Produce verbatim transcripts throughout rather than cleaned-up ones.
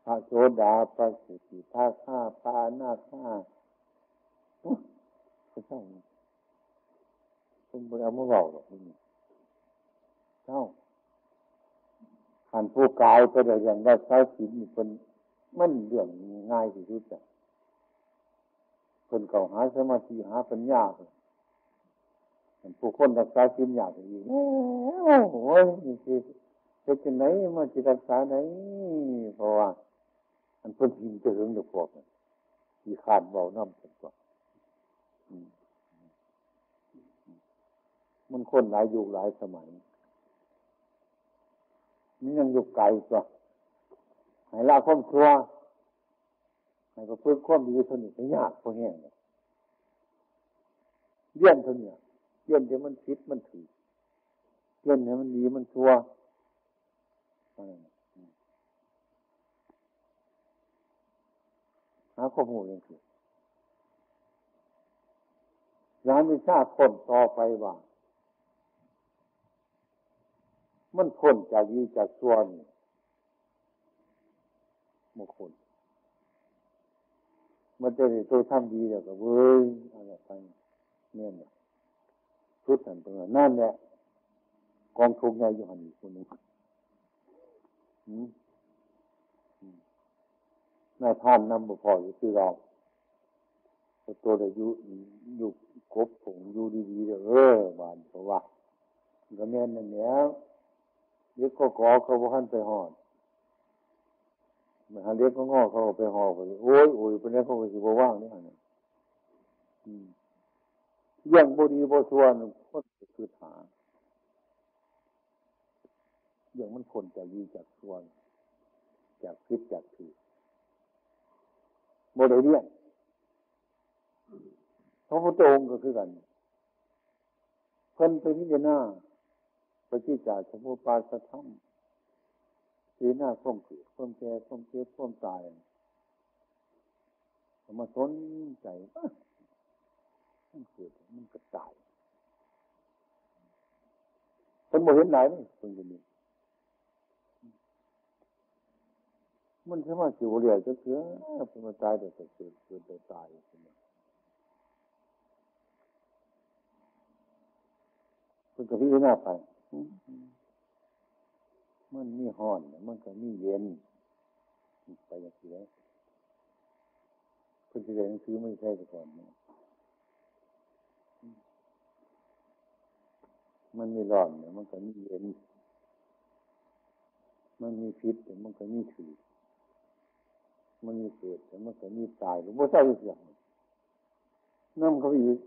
พระโสดาพระสิทธิพระข้าพระอนาคาพระเจ้าคุณบ่เอามาเว้าหรอกนี่เจ้าขันผู้กายไปได้อย่างได้ใช้ศีลนี่เป็นมันเรื่องง่ายที่สุดอ่ะคนเก่าหาสมาธิหาปัญญาเลยผู้คนรักษาศีลยากอีกโอ้ยนี่สิเป็นจังไหนมาสิรักษาไหนเพราะว่าอันเพิ่นหินจะหึงเดี๋ยวพวกนั้นที่ขาดเบาน้ำกันกว่ามันคนหลายยุคหลายสมัยนี่ยังยุคไกลกว่าให้ละความชั่วให้ประพฤติความดีเท่านี้ก็ยากพอแห้งเลยเลี้ยนเท่านี้เลี้ยนที่มันผิดมันถูกเลี้ยนให้มันดีมันชั่วหาข้อมูลอย่างคือร้านวิชาพ้นต่อไปว่ามันพ้นจากยีจากชั่วนี่มันพ้นมันจะได้ตัวทำดีแล้วก็เว้ยอะไรไปเนี่ยนะทุกท่านตรงนั้นนั่นแหละกองทุนใหญ่อยู่หันอีกคนนึงนายท่านนำบุพออยู่ที่เราตัวได้อยู่อยู่ครบผงอยู่ดีๆเออบานเพราะว่าก็แม่นนั่นแหละเด็กก็ก่อเขาบ่ทันไปหอดมันหาเด็กก็งอเขาไปหอดไปโอ้ยโอ้ยเป็นแล้วเขาก็สิบ่ว่างนี่หั่นน่ะอืมเรื่องบ่ดีบ่ชั่วนั่นก็คือหาเรื่องมันพ้นจากดีจากชั่วจากผิดจากถูกบ่ได้เรียนพระพุทธองค์ก็คือกันเพิ่นไปพิจารณาปฏิจจสมุปบาทธรรมสีหน้าความเกิดความแก่ความเจ็บความตายมาสนใจป่ะมันเกิดมันก็ตายเพิ่นบ่เห็นไหนนี่เพิ่นก็มีมันสามารถสิบ่เรียกจักเทื่อเพิ่นมาตายได้ก็เกิดเกิดได้ตายเพิ่นก็พิจารณาไปมันมีร้อนมันก็มีเย็นไปอย่างนี้แล้วเพิ่นสิได้หนังสือไม่ใช่แต่ก่อนมันมีร้อนมันก็มีเย็นมันมีพิษมันก็มีถือมันมีเกิดมันก็มีตายหรือบ่ใช่อีกอย่างนำเข้าไปอีก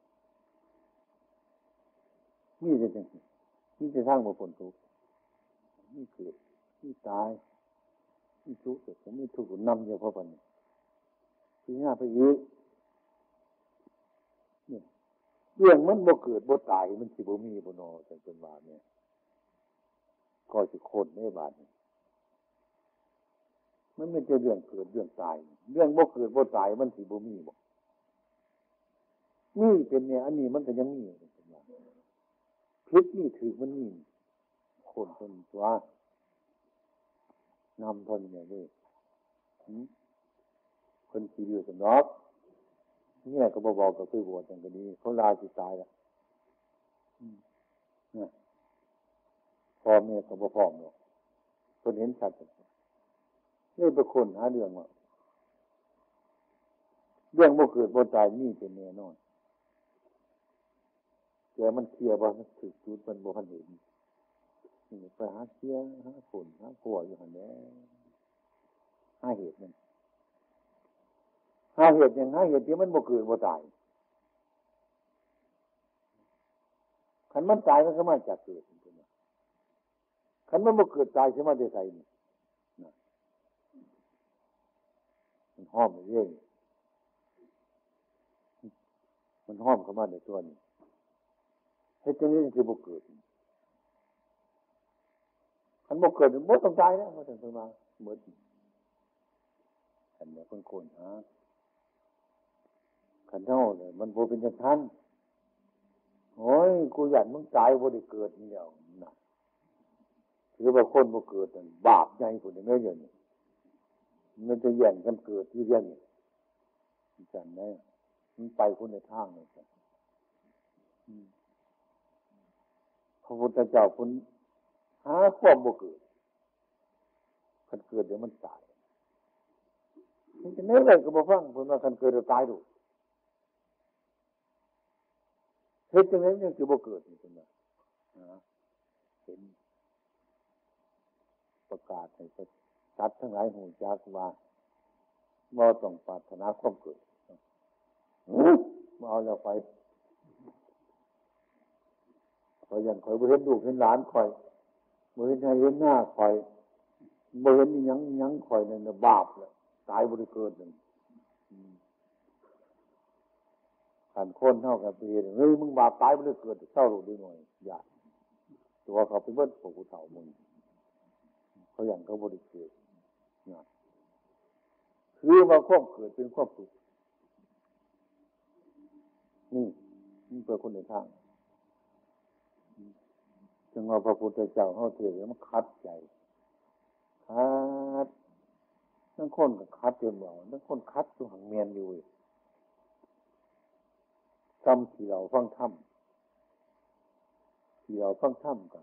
มีแต่จังซี่มีแต่ทางบ่พ้นทุกข์มีเกิดมีตายมีทุกข์แต่มีทุกข์นำอยู่เพราะปานนี้ที่หน้าไปอีกเนี่ยเรื่องมันบ่เกิดบ่ตายมันสิบ่มีบ่นอจังเป็นว่าเนี่ยก็สิคนในบาดนี้มันไม่ใช่เรื่องเกิดเรื่องตายเรื่องบ่เกิดบ่ตายมันสิบ่มีบ่นี่เป็นเนี่ยอันนี้มันก็ยังมีเป็นว่าผิดนี่ถือมันมีคนเพิ่นตัวนำเพิ่นเนี่ยเด้หึเพิ่นสิอยู่กันเนาะเนี่ยก็บ่บอกก็คือบวชจังก็ดีเขาลาสิตายแล้วอืมเนี่ยพ่อแม่ก็บ่พร้อมหรอกเพิ่นเห็นชัดนี่เป็นคนหาเรื่องว่าเรื่องบ่เกิดบ่ตายมีเป็นแน่นอนแต่มันเคลียร์บ่ถึกจุดมันบ่ทันเห็นนี่ไปหาเคลียร์หาผลหาขัวอยู่หั่นแหละหาเหตุมันหาเหตุอย่างหาเหตุที่มันบ่เกิดบ่ตายคันมันตายมันก็มาจากเกิดคันมันบ่เกิดตายสิมาได้ไสนี่นะมันห้อมเรื่อยมันห้อมเข้ามาในตัวนี้เฮ็ดจังนี้สิบ่เกิดคันบ่เกิดบ่ต้องตายแล้วบ่ต้องไปมาหมดอันนี้คนคนหาคันเฮาเนี่ยมันบ่เป็นจังซั่นโอ้ยกูอยากมึงตายบ่ได้เกิดนี่แล้วน่ะถือว่าคนบ่เกิดนั่นบาปใหญ่พุ่นเด้อเดี๋ยวนี้มันจะแย่งกันเกิดที่เรื่องนี้จันได้มันไปคนในทางเลยจ้ะพระพุทธเจ้าคุณหาความบ่เกิดคันเกิดเดี๋ยวมันตายมันจะเนื้ออะไรก็บ่ฟังเพิ่นว่าคันเกิดเดี๋ยวตายดูเฮ็ดจังได๋ยังสิบ่เกิดนี่เพิ่นว่าเห็นประกาศให้สัตว์ทั้งหลายหูจักว่าบ่ต้องปรารถนาความเกิดมาเอาแล้วไปพออย่างข่อยบ่เห็นลูกเห็นหลานข่อยบ่เห็นให้เห็นหน้าข่อยบ่เห็นอีหยังอีหยังข่อยนั่นน่ะบาปแล้วตายบ่ได้เกิดนั่นคันคนเฮาก็ไปเฮ็ดเฮ้ยมึงบาปตายบ่ได้เกิดเศร้าโลดหน่อยอย่าตัวเขาไปเบิดพวกผู้เฒ่ามึงเขาอย่างเขาบ่ได้เกิดนะคือว่าความเกิดเป็นความสุขนี่นี่เพื่อคนในทางจึงว่าพระพุทธเจ้าเฮาเทศน์มันคัดใจคัดทั้งคนก็คัดจนบ่ทั้งคนคัดอยู่หังเมียนอยู่คำที่เราฟังธรรมที่เราฟังธรรมก็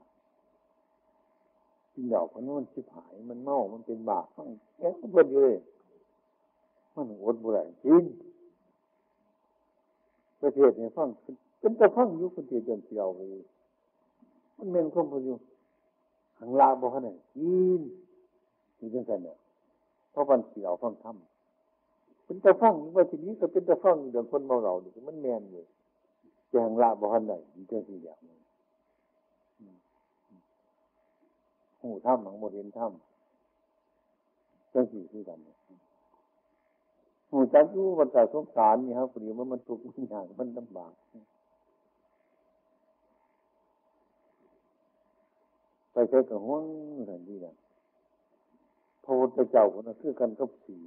ที่เราเพราะมันชิบหายมันเมามันเป็นบาปฟังแก่เพิ่นอยู่เลยมันอดบ่ได้จริงประเทศนี้ฟังเป็นแต่ฟังอยู่คนเดียวจนเที่ยวไปมันแม่นความบ่อยู่หังลาบ่คั่นน่ะกินนี่จังซั่นน่ะเพราะวันที่เราฟังธรรมเป็นแต่ฟังว่าทีนี้ก็เป็นแต่ฟังเรื่องคนเมาเหล้านี่มันแม่นอยู่แต่หังลาบ่คั่นได้อีจังซี่อย่างนี้หูธรรมหังบ่เห็นธรรมจังซี่คือกันหูจักอยู่วัฏสงสารนี่ครับพอดีมันมันทุกข์มันยากมันลำบากไปใช้กับห่วงทันทีนะพระพุทธเจ้าคนนั้นคือกันกับผี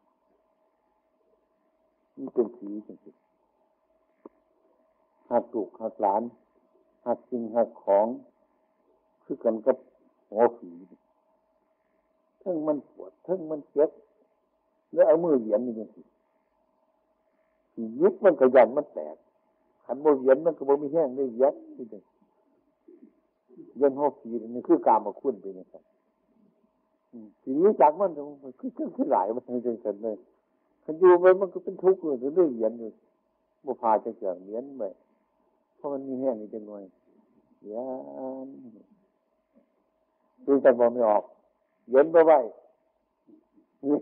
มันเป็นผีจริงๆหักลูกหักหลานหักสิ่งหักของคือกันกับหัวผีทั้งมันปวดทั้งมันเจ็บแล้วเอามือเหยียบนี่จังซี่ยึดมันก็ยันมันแตกขันบ่เหยียบมันก็บ่มีแห้งได้ยัดนี่จังยันหัวผีนี่คือกามคุณไปนี่ครับทีนี้จากมันคือคือคือหลายมันจังซั่นเลยคันอยู่ไปมันก็เป็นทุกข์เลยเรื่อยๆเหยียบอยู่บ่พาจะเกิดเหยียบไปเพราะมันมีแห้งนี่จังหน่อยยันดูแต่บ่ไม่ออกเหยียบบ่ไว้นี่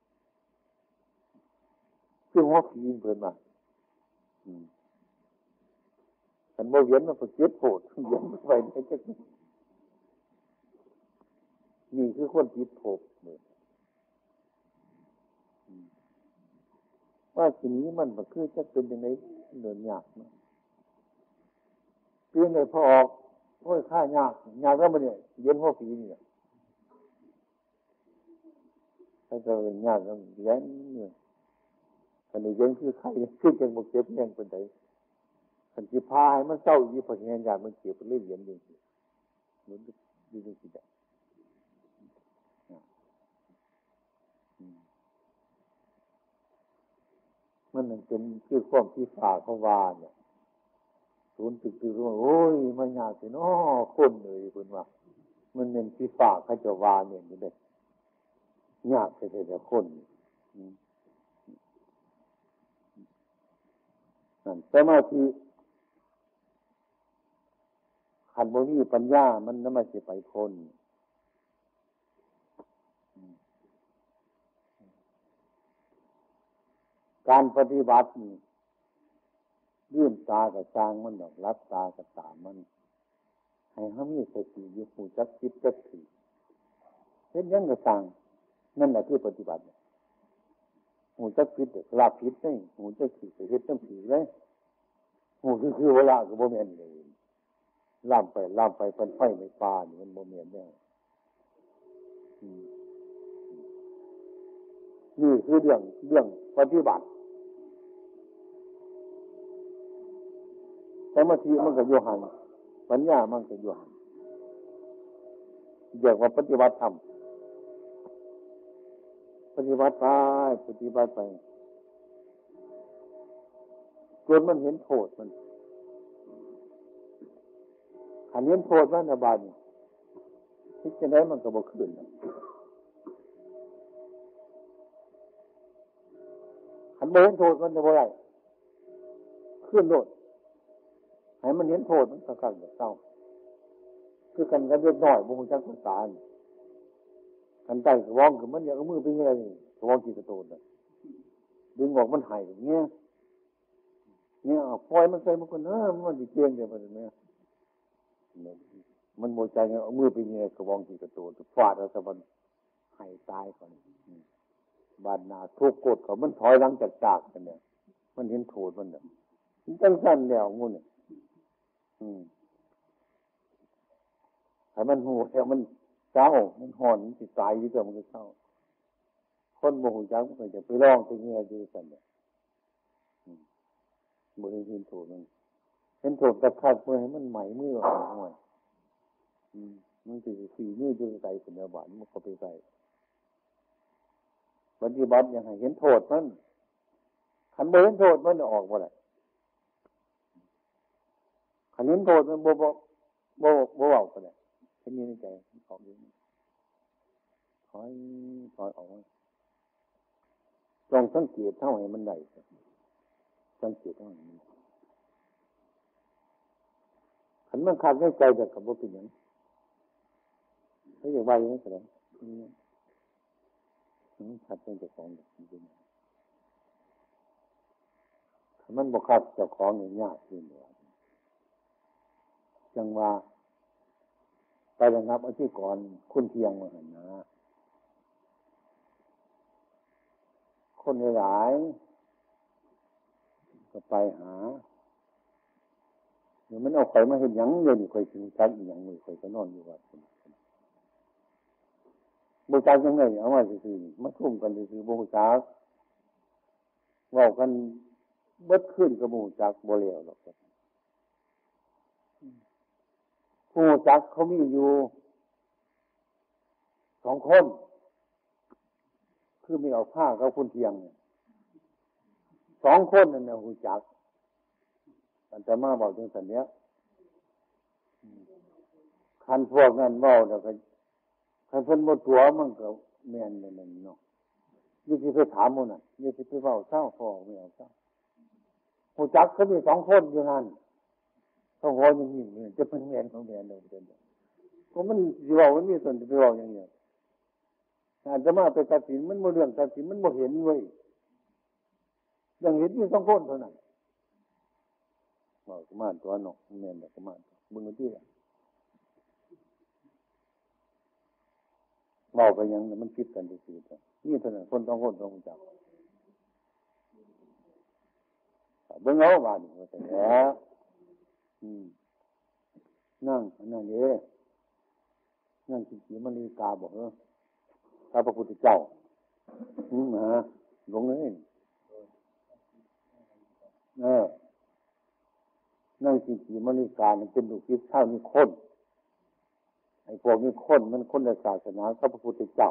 คือหัวผีเพิ่นว่าอืมคันบ่เหยียบมันก็เจ็บปวดเหยียบบ่ไว้ได้จักนี่คือคนจิตโภคเนี่ยว่าสิ่งนี้มันก็คือจะเป็นยังไงเดินยากนะเปลี่ยนเลยพอออกโอ้ยค่ายากยากแล้วมันเนี่ยเย็นหัวผีเนี่ยถ้าจะเป็นยากก็เย็นเนี่ยอันนี้เย็นคือไข้คือจังบ่เจ็บแห้งเป็นไดคันสิพาให้มันเศร้าอยู่เพราะแห้งยากมันเจ็บเลยเย็นจริงๆมันดีจริงๆมันเป็นคือความที่ฝ่าเขาว่าเนี่ยศูนย์ตึกตึกว่าโอ้ยมันยากสิเนาะคนเลยเพิ่นว่ามันเป็นที่ฝ่าเขาจะว่าเนี่ยนี่เด้ยากแท้ๆคนนั่นสมาธิขันบ่มีปัญญามันนำมาสิไปพ้นการปฏิบัติยื่นตากับจางมันดอกรับตากับตามันให้เฮามีสติอยู่รู้จักคิดจักถือเฮ็ดหยังก็สร้างนั่นแหละคือปฏิบัติรู้จักผิดละผิดได้รู้จักถือเฮ็ดจังผิดเลยรู้คือคือเวลาก็บ่แม่นเลยล่ามไปล่ามไปเพิ่นไฟในป่านี่มันบ่แม่นแน่นี่คือเรื่องเรื่องปฏิบัติสมาธิมันก็อยู่ห่างปัญญามันก็อยู่ห่างเรียกว่าปฏิบัติธรรมปฏิบัติไปปฏิบัติไปจนมันเห็นโทษมันขันเห็นโทษมันนะบาดนี้คิดจะได้มันก็บ่ขึ้นขันบ่เห็นโทษมันจะบ่ได้ขึ้นโลดให้มันเห็นโทษมันสักครั้งเศร้าคือกันกันเล็กน้อยบ่ฮู้จักภาษากันใต้กระวองคือมันอยากเอามือไปเงี้ยกระวองกี่กระโตนน่ะดึงออกมันหายอย่างเงี้ยเนี่ยปล่อยมันใส่มันก็เออมันสิเจียงได้บ่เนี่ยมันบ่ใจเอามือไปเงี้ยกระวองกี่กระโตนฟาดเอาซะมันหายตายก่อนบาดหน้าทุกข์โกรธเขามันถอยหลังจากจากกันเนี่ยมันเห็นโทษมันน่ะมันจังซั่นแล้วงูเนี่ยอืมถ้ามันหูแล้วมันเศร้ามันห่อนมันสิตายอยู่แต่มันก็เศร้าคนบ่ฮู้จักมันก็จะไปร้องไปเงี้ยอยู่ซั่นเนี่ยอืมบ่ได้เห็นโทษมันเห็นโทษกระคักเมื่อให้มันไหมมืออ่อนห้อยอืมมันสิสีมืออยู่ไกลพุ่นน่ะบาดมันก็ไปไกลปฏิบัติอย่างให้เห็นโทษมันคันบ่เห็นโทษมันออกบ่ได้คันเห็นโทษมันบ่บ่บ่บ่เว้าก็ได้เห็นอยู่ในใจออกอยู่ถอยถอยออกต้องสังเกตเท่าให้มันได้สังเกตเท่าให้มันคันมันขาดในใจแต่ก็บ่เป็นหยังเขาอยากว่าอย่างนี้ก็ได้มันขาดในเจ้าของจริงๆถ้ามันบ่ขาดเจ้าของนี่ยากขึ้นว่าจังว่าไประงับเอาที่ก่อนคุณเทียงมาหั่นนะคนหลายก็ไปหาเดี๋ยวมันเอาไข่มาเห็นหยังเดี๋ยวนี้ข่อยถึงชักอีหยังมือข่อยก็นอนอยู่วัดบ่จักจังไงเอามาซื่อๆมาทุ่มกันซื่อๆบ่ฮู้จักเว้ากันเบิดขึ้นก็บ่ฮู้จักบ่แล้วหรอกผู้ฮู้จักเขามีอยู่สองคนคือมีเอาผ้าเขาคุณเทียงเนี่ยสองคนนั่นน่ะฮู้จักอาตมาบอกจังซั่นเนี้ยคันพวกนั้นเว้าแล้วก็คันเพิ่นบ่ตัวมันก็แม่นนั่นเนาะนี่สิไปถามหมู่น่ะนี่สิไปเว้าเศร้าพอไม่เอาเศร้าฮู้จักเขามีสองคนอยู่นั่นเขาหัวอย่างนี้จะเป็นแม่นของแม่นเลยเด้อก็มันสิเว้ามันมีส่วนสิไปเว้าอย่างนี้อาตมาไปตัดสินมันบ่เรื่องตัดสินมันบ่เห็นเว้ยยังเห็นอยู่สองคนเท่านั้นบอกกุมารตัวเนาะแม่นกุมารมึงที่ล่ะเว้าไปยังมันคิดกันซื่อๆนี่เท่านั้นคนสองคนต้องรู้จักเบิ่งเอาว่านี่ว่าแต่แล้วอืมนั่งนั่นเด้นั่งสิๆมันลีกาบอกเออพระพุทธเจ้าอืมฮะหลงเลยเออนั่งสีขีมณีการมันเป็นลูกศิษย์เท่านี้คนไอ้พวกนี้คนมันคนในศาสนาพระพุทธเจ้า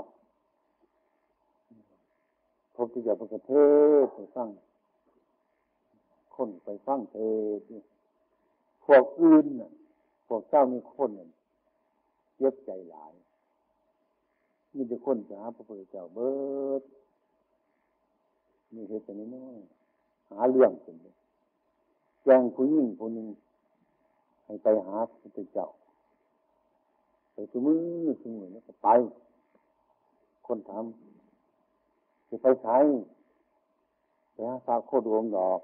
พระพุทธเจ้าเป็นเทศไปฟังคนไปฟังเทศพวกอื่นน่ะพวกเจ้ามีคนน่ะเย็บใจหลายมีแต่คนจะหาพระพุทธเจ้าเบิดมีเหตุอย่างนี้น้อยหาเรื่องขึ้นเลยแจ้งผู้หญิงผู้หนึ่งให้ไปหาพระพุทธเจ้าไปสมือสมือแล้วก็ไปคนถามจะไปใช้ไปหาพระโคดวงดอก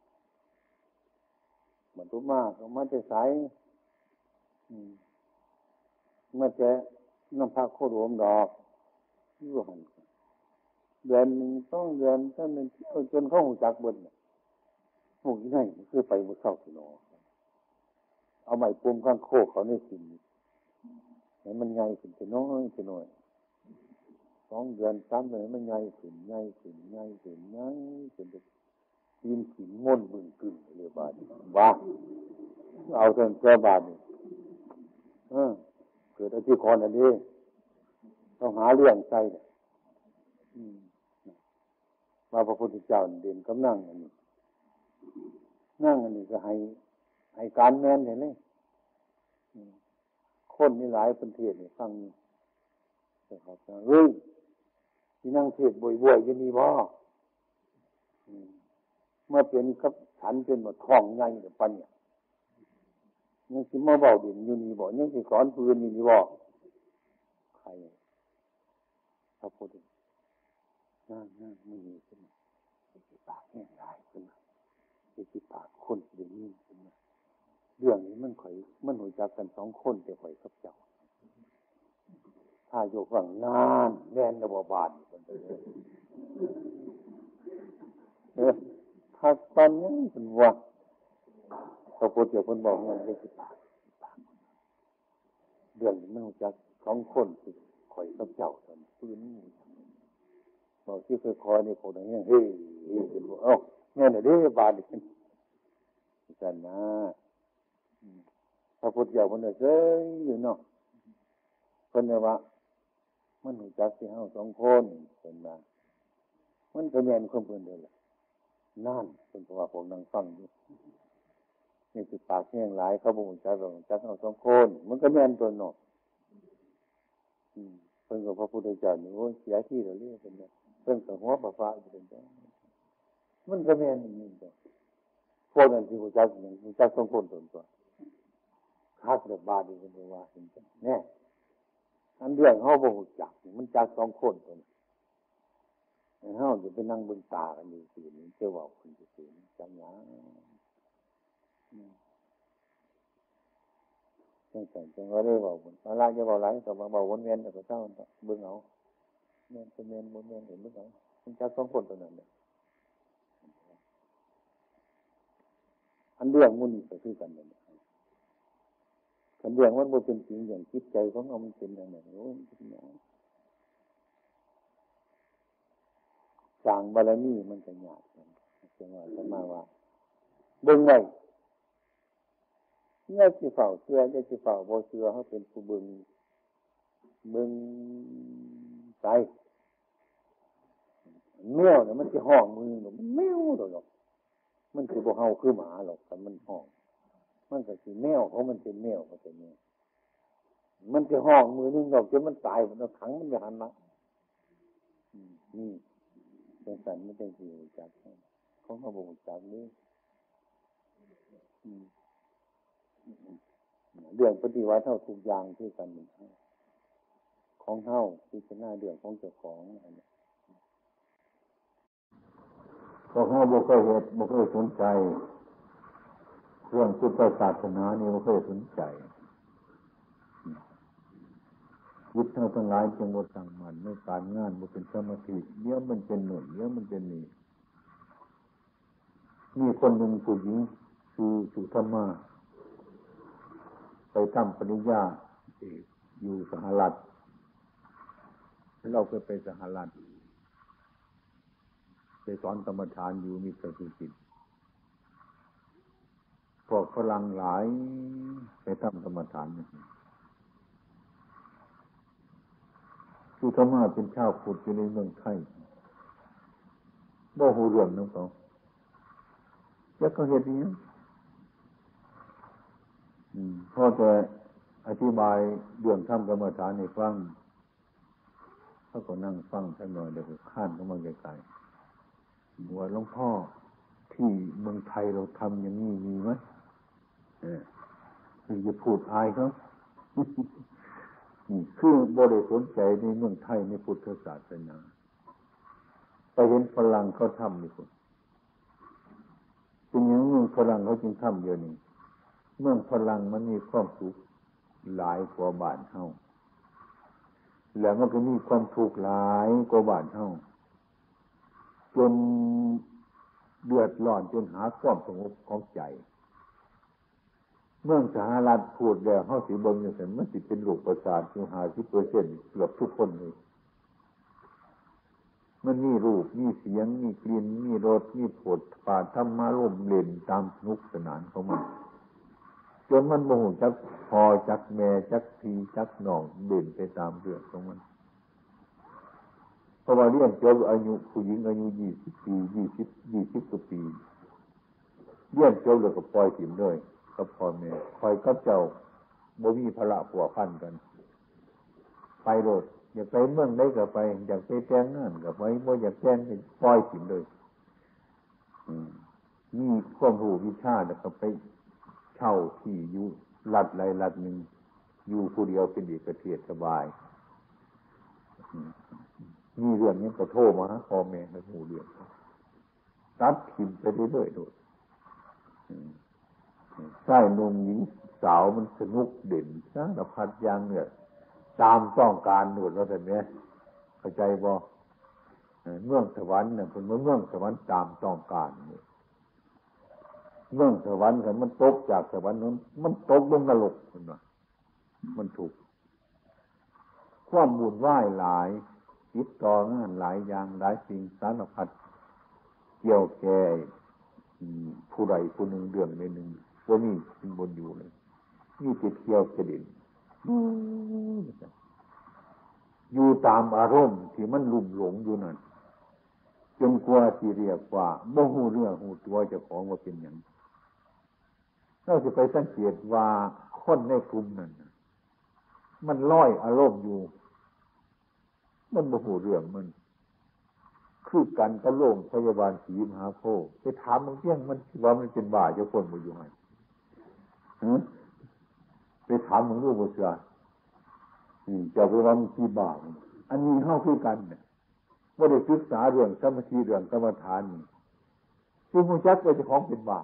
เหมือนทุกมากมาจะใช้มาจะน้ำพระโคดวงดอกอยู่หันเดือนหนึ่งต้องเดือนถ้ามันจนเข้าหูจักบนพวกนี้คือไปบุษเข้าสิโนเอาใหม่ปุ่มข้างโคกเขาในสิ่งให้มันใหญ่ขึ้นจะน้อยจะน้อยสองเดือนสามเดือนมันใหญ่ขึ้นใหญ่ขึ้นใหญ่ขึ้นใหญ่ขึ้นยินขินม่นบึ้งกึ่งเลยบาดว่าเอาจนเจ้าบาดนี่เออเกิดอธิกรณ์อันนี้ต้องหาเรื่องใจเนี่ยว่าพระพุทธเจ้าเด่นกำนั่งอันนี้นั่งอันนี้ก็ให้ให้การแม่นเห็นไหมคนนี่หลายประเทศนี่ฟังแต่ครับเฮ้ยที่นั่งเทศบ่อยๆจะมีบ่เมื่อเป็นกับฉันเป็นหมดท้องใหญ่แต่ปัญญายังสิมาเบาดินอยู่นี่บ่ยังสิสอนปืนอยู่นี่บ่ใครพระพุทธนั่งนั่งไม่มีขึ้นมาสิปากแห้งลายขึ้นมาสิปากคนเดี๋ยวนี้ขึ้นมาเรื่องนี้มันข่อยมันหัวจักกันสองคนแต่ข่อยกับเจ้าถ้าโยกฝั่งนานแน่นระบบบานมันไปเลยเออถ้าตอนนี้เป็นว่าพระพุทธเจ้าคนบอกว่าได้สิปากเรื่องนี้มันหัวจักสองคนที่ข่อยกับเจ้าตอนฟื้นบอกที่เคยคอยในผมอย่างเงี้ยเฮ้ยเฮ้ยเป็นว่าเอ้าแม่เนี่ยเด้บาดกันกันนะพระพุทธเจ้าคนเดียวเฉยอยู่เนาะคนเดียวว่ามันหูจักที่เฮาสองคนเป็นมามันก็แม่นคนเพิ่นเด้อล่ะนั่นเป็นเพราะว่าผมนั่งฟังอยู่นี่สิปากแห้งหลายเขาบ่ฮู้จักหรอกจักเฮาสองคนมันก็แม่นตัวเนาะอืมเพิ่นก็พระพุทธเจ้านี่โอ้ยเสียที่แล้วเรียกเป็นเนี่ยเพิ่นก็หัวประฟ้าอยู่เป็นจังมันก็แม่นนี่ตัวพวกนั้นที่ฮู้จักนี่ฮู้จักสองคนตัวตัวคักระบาดนี่เป็นว่าเห็นจังแน่อันเรื่องเฮาบ่ฮู้จักมันจักสองคนตัวนั้นเฮาจะไปนั่งเบิ่งตากันอยู่ซื่อนี่จะเว้าคนซื่อๆจังหยังจังซั่นจังว่าได้เว้าบ่อะไรจะเว้าหลายก็มาเว้าวนเวียนแล้วก็เจ้าเบิ่งเอาแม่นเป็นแม่นบ่แม่นเห็นบ่เอามันจักสองคนตัวนั้นแหละอันเรื่องมื้อนี้ก็คือกันนั่นแหละคันเรื่องมันบ่เป็นจริงอย่างจิตใจของเรามันเป็นอย่างนั้นโอ้ยเป็นอย่างสร้างบารมีมันก็ยากจังว่าจะมาว่าเบิ่งไว้เนี่ยสิเฝ้าเชื่อจะสิเฝ้าบ่เชื่อเฮาเป็นผู้เบิ่งเบิ่งใจแมวเนี่ยมันสิห้องมือมันแมวดอกมันสิบ่เฮาคือหมาหรอกแต่มันห้องมันก็สิแมวเพราะมันเป็นแมวก็เป็นแมวมันสิห้องมือนึงดอกจนมันตายมันเอาขังมันอยู่หั่นน่ะอืมนี่จังซั่นมันจังสิรู้จักเขาก็บ่รู้จักนี่อืมเรื่องปฏิวัติเท่าทุกอย่างที่กันของเท่าพิจารณาเรื่องของเจ้าของอะไรก็เฮาบ่เคยเฮ็ดบ่เคยสนใจเรื่องพุทธศาสนานี่บ่เคยสนใจจิตเฮาทั้งหลายจึงบ่ตั้งมั่นในการงานบ่เป็นสมาธิเดี๋ยวมันเป็นโน่นเดี๋ยวมันเป็นนี่มีคนหนึ่งผู้หญิงคือสุธรรมาไปทำปริญญาเอกอยู่สหรัฐเราเคยไปสหรัฐไปสอนกรรมฐานอยู่มิตรสุจิตพวกฝรั่งหลายไปทำกรรมฐานสุธรรมาเป็นชาวพุทธอยู่ในเมืองไทยบ่ฮู้เรื่องนำเขาแล้วก็เฮ็ดอีหยังอืมพอจะอธิบายเรื่องทำกรรมฐานให้ฟังเขาก็นั่งฟังสักหน่อยเดี๋ยวก็ข้านเข้ามาไกลๆว่าหลวงพ่อที่เมืองไทยเราทำอย่างนี้มีไหมเออคือจะพูดอายเขาคือบ่ได้สนใจในเมืองไทยในพุทธศาสนาไปเห็นฝรั่งเขาทำนี่คนเป็นอย่างนี้ฝรั่งเขาจึงทำเดี๋ยวนี้เมืองฝรั่งมันมีความสุขหลายกว่าบ้านเฮาแล้วมันก็มีความทุกข์หลายกว่าบ้านเฮาจนเดือดร้อนจนหาความสงบของใจเมืองสหรัฐพูดแล้วเฮาสิเบิ่งจังซั่นมันสิเป็นโรคประสาทอยู่ ห้าสิบเปอร์เซ็นต์ เกือบทุกคนเลยมันมีรูปมีเสียงมีกลิ่นมีรสมีโผฏฐัพพะธรรมารมณ์เล่นตามสนุกสนานของมันจนมันโมโหจักพอจักแม่จักพี่จักน้องเด่นไปตามเรื่องของมันเพราะว่าเรียนจบอายุผู้หญิงอายุยี่สิบปียี่สิบยี่สิบกว่าปีเรียนจบแล้วก็ปล่อยถิ่มเลยกับพ่อแม่คอยกับเจ้าบ่มีภาระผัวพันกันไปโลดอยากไปเมืองใดก็ไปอยากไปแต่งงานก็ไปบ่อยากแต่งก็ปล่อยถิ่มเลยมีความรู้วิชาแล้วก็ไปเช่าที่อยู่รัฐใดรัฐหนึ่งอยู่ผู้เดียวเป็นเอกเทศสบายมีเรื่องนี้ก็โทรมาหาพ่อแม่แล้วหูเรื่องตัดถิ่มไปเรื่อยๆโดยใช่นุ่มหญิงสาวมันสนุกเด่นสารพัดอย่างเนี่ยตามต้องการหนวดว่าแต่เนี้ยเข้าใจบ่เมืองสวรรค์เนี่ยเป็นเมืองสวรรค์ตามต้องการเนี่ยเมืองสวรรค์กันมันตกจากสวรรค์นั้นมันตกลงนรกคนว่ามันถูกความบุญไหว้หลายติดต่องานหลายอย่างหลายสิ่งสารพัดเกี่ยวแก่ผู้ใดผู้หนึ่งเรื่องในหนึ่งว่ามีเป็นบนอยู่เลยนี่ติดเกี่ยวกระดิ่งอยู่ตามอารมณ์ที่มันลุ่มหลงอยู่นั่นจนกว่าที่เรียกว่าบ่ฮู้เรื่องฮู้ตัวเจ้าของว่าเป็นหยังเราจะไปสังเกตว่าคนในกลุ่มนั้นมันลอยอารมณ์อยู่มันบ่ฮู้เรื่องมันคือกันกับโรงพยาบาลศรีมหาโพธิ์ไปถามมันเพียงมันว่ามันเป็นบ้าเจ้าคนบ่อยู่ให้ฮะไปถามมันรู้บ่เชื่ออืมเจ้าไปว่ามันขี้บ้าอันนี้เฮาคือกันเนี่ยบ่ได้ศึกษาเรื่องสมาธิเรื่องกรรมฐานนี่คือฮู้จักว่าเจ้าของเป็นบ้า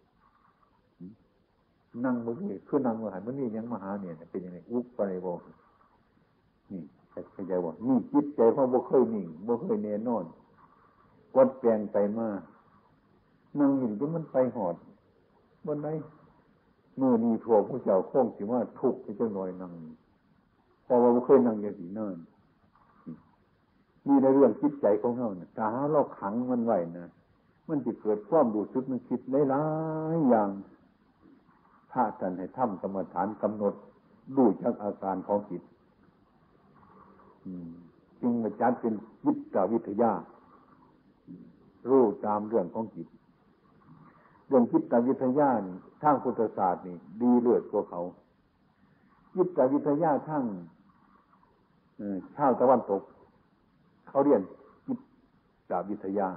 นั่งบ่ได้คือนั่งว่าให้มันนี่ยังมาหาเนี่ยเป็นยังไงอุปไปบ่นี่เข้าใจบ่นี่จิตใจเฮาบ่เคยนิ่งบ่เคยแน่นอนวัดแปลงไปมานั่งอยู่จนมันไปหอดบนไหนมือนี้ทั่วผู้เจ้าคงสิว่าทุกข์ไปจังหน่อยนั่งเพราะว่าบ่เคยนั่งอย่างนี้นั่นมีในเรื่องจิตใจของเฮาน่ะถ้าเราขังมันไว้นะมันสิเกิดความรู้สึกนึกคิดหลายๆอย่างถ้าท่านให้ทำกรรมฐานกำหนดดูจากอาการของจิตจึงมาจัดเป็นจิตวิทยารู้ตามเรื่องของจิตเรื่องจิตวิทยานี่ทางพุทธศาสตร์นี่ดีเลิศกว่าเขาจิตวิทยาทางชาวตะวันตกเขาเรียนจิตวิทยา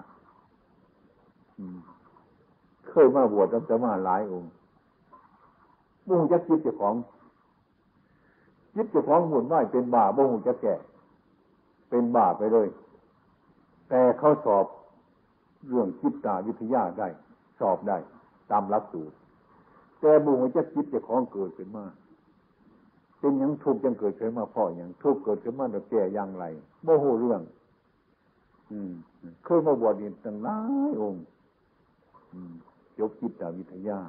เคยมาบวชแล้วจะมาหลายองค์บ่ฮู้จักจิตเจ้าของจิตเจ้าของหมุนไหวเป็นบ้าบ่ฮู้จักแก่เป็นบ้าไปเลยแต่เขาสอบเรื่องจิตวิทยาได้สอบได้ตามหลักสูตรแต่บ่ฮู้จักจิตเจ้าของเกิดขึ้นมาเป็นหยังทุกข์จังเกิดขึ้นมาเพราะหยังทุกข์เกิดขึ้นมาแล้วแก้อย่างไรบ่ฮู้เรื่องอืมเคยมาบวชนี่ตั้งหลายองค์อืมยกจิตวิทยา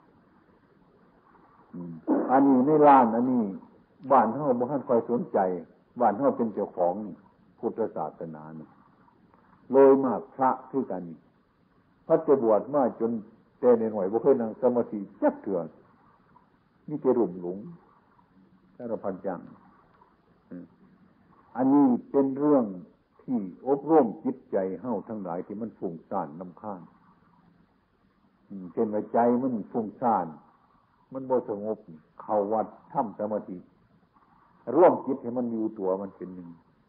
อันนี้ในร้านอันนี้บ้านเฮาบ่ทันค่อยสนใจบ้านเฮาเป็นเจ้าของพุทธศาสนานี่เลยมากพระคือกันพระจะบวชมาจนแต่ในหน่วยบ่เคยนั่งสมาธิจักเทื่อมีแต่รุ่มหลงสารพัดอย่างอันนี้เป็นเรื่องที่อบรมจิตใจเฮาทั้งหลายที่มันฟุ้งซ่านรำคาญเช่นว่าใจมันฟุ้งซ่านมันบ่สงบเข้าวัดทำสมาธิร่วมจิตให้มันอยู่ตัวมันเป็นหนึ่ง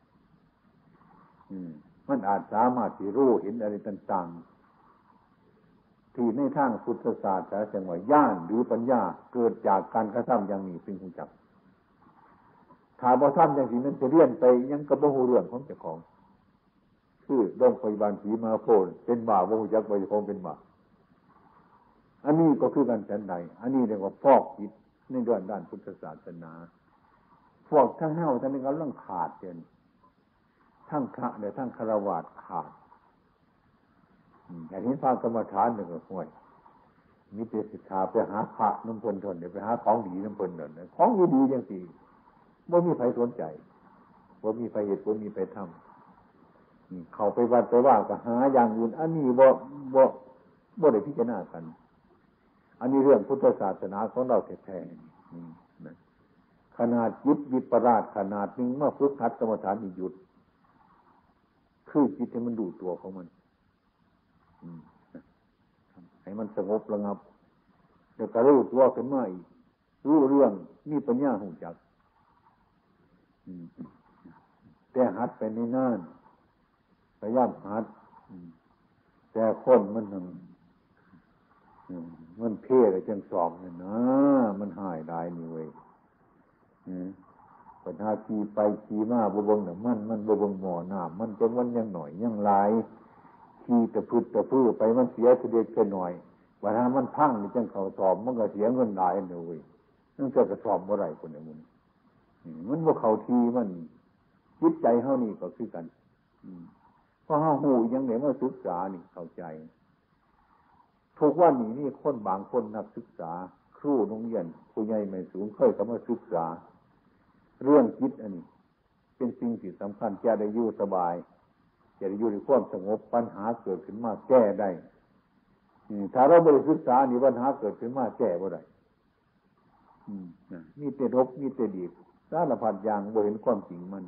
มันอาจสามารถที่รู้เห็นอะไรต่างๆที่ในทางพุทธศาสนาจังว่าญาณหรือปัญญาเกิดจากการกระทำอย่างนี้เป็นหูจักถ้าบ่ทำอย่างนี้มันจะเรียนไปยังก็บ่ฮู้เรื่องของเจ้าของคือโรงพยาบาลศรีมหาโพธิ์เป็นบาปบ่ฮู้จักว่าเจ้าของเป็นบาปอันนี้ก็คือกันฉันใดอันนี้เรียกว่าฟอกจิตในด้านด้านพุทธศาสนาฟอกทั้งเฮาทั้งนี้ก็เรื่องขาดเด่นทั้งพระเนี่ยทั้งฆราวาสขาดอย่างนี้ฟังกรรมฐานหนึ่งก็ห่วยมีแต่ศึกษาไปหาพระน้ำพลทนเนี่ยไปหาของดีน้ำพลนั่นของดีๆอย่างสี่บ่มีใครสนใจบ่มีใครเหตุบ่มีใครทำเข้าไปวัดไปว่าก็หาอย่างอื่นอันนี้บ่บ่บ่ได้พิจารณากันอันนี้เรื่องพุทธศาสนาของเราแท้ๆขนาดจิตวิปลาสขนาดนึงเมื่อฝึกหัดกรรมฐานนี่หยุดคือจิตให้มันดูตัวของมันให้มันสงบระงับเดี๋ยวก็รู้ตัวขึ้นมาอีกรู้เรื่องมีปัญญาหูจักแต่หัดไปในนั่นพยายามหัดแต่คนมันมันเพ่อะไรจังสอบเนี่ยนะมันหายได้นี่เว้ยปัญหาขี่ไปขี่มาบวบงเนี่ยมันมันบวบงหมอหน้ามันจนวันยังหน่อยยังหลายขี่ตะพื้นตะพื้นไปมันเสียเสด็จแค่หน่อยปัญหามันพังนี่จังเขาสอบมันก็เสียเงินหลายเนี่ยเว้ยนั่นจะกระสอบเมื่อไรคนเนี่ยมันมันว่าเขาทีมันจิตใจเฮานี่ก็คือกันเพราะเฮาหูยังไหนมาศึกษานี่เข้าใจทุกวันนี้นี่คนบางคนนักศึกษาครูโรงเรียนผู้ใหญ่ไม่สูงเคยเข้ามาศึกษาเรื่องจิตอันนี้เป็นสิ่งที่สำคัญจะได้อยู่สบายจะได้อยู่ในความสงบปัญหาเกิดขึ้นมาแก้ได้ถ้าเราไม่ได้ศึกษานี่ปัญหาเกิดขึ้นมาแก้บ่ได้มีแต่รบมีแต่ดีสารพัดอย่างบ่เห็นความจริงมัน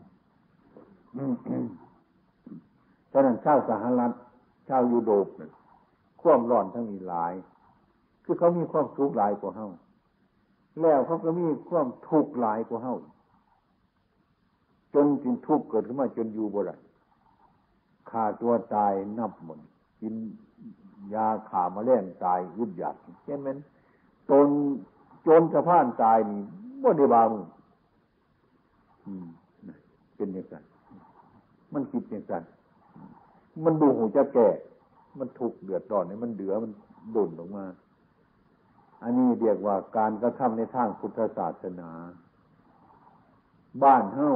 ฉะนั้นชาวสหรัฐชาวยุโรปเนี่ยความร้อนทั้งนี้หลายคือเขามีความทุกข์หลายกว่าเฮาแล้วเขาก็มีความทุกข์หลายกว่าเฮาจนจึงทุกข์เกิดขึ้นมาจนอยู่บ่ได้ฆ่าตัวตายนับหมดกินยาฆ่าแมลงตายอึดอยากเช่นนั้นตนจนสะพานตายนี่บ่ได้บามืออืมเป็นอย่างนั้นมันคิดอย่างนั้นมันดูหูจะแก่มันทุกข์เดือดร้อนเนี่ยมันเดือมันดุ่นออกมาอันนี้เรียกว่าการกระทำในทางพุทธศาสนาบ้านเฮา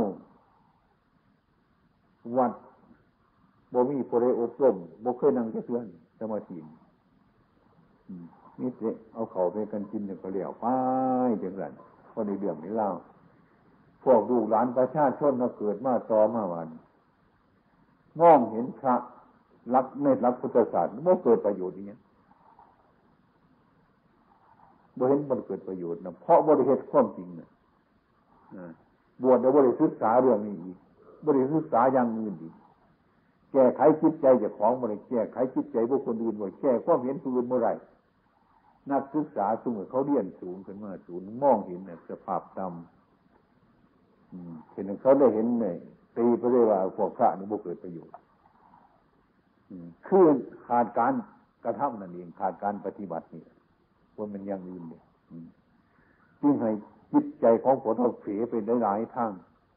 วัดบ่มีผู้ใดอบรมบ่เคยนั่งจักเทื่อสมาธินี่สิเอาเข้าไปกันกินเนี่ยก็แล้วไปจังซั่นพอได้เรื่องนี้เล่าพวกลูกหลานประชาชนมาเกิดมาต่อมาวันมองเห็นพระรักในรักพุทธศาสนาบ่เกิดประโยชน์อีหยังบ่เห็นบ่เกิดประโยชน์นะเพราะบ่ได้เฮ็ดความจริงน่ะบวชแล้วบ่ได้ศึกษาเรื่องนี้อีกบ่ได้ศึกษาอย่างอื่นอีกแก้ไขจิตใจเจ้าของบ่ได้แก้ไขจิตใจบุคคลอื่นบ่ได้แก้ความเห็นผู้อื่นบ่ได้นักศึกษาสมมุติเขาเรียนสูงขึ้นมาสูงมองเห็นน่ะสภาพต่ำอืมเห็นเขาได้เห็นเนี่ยตีไปเลยว่าพวกพระนี่บ่เกิดประโยชน์คือขาดการกระทำนั่นเองขาดการปฏิบัตินี่ว่ามันอย่างอื่นเนี่ยจึงให้จิตใจของคนเราเสียไปได้หลายทาง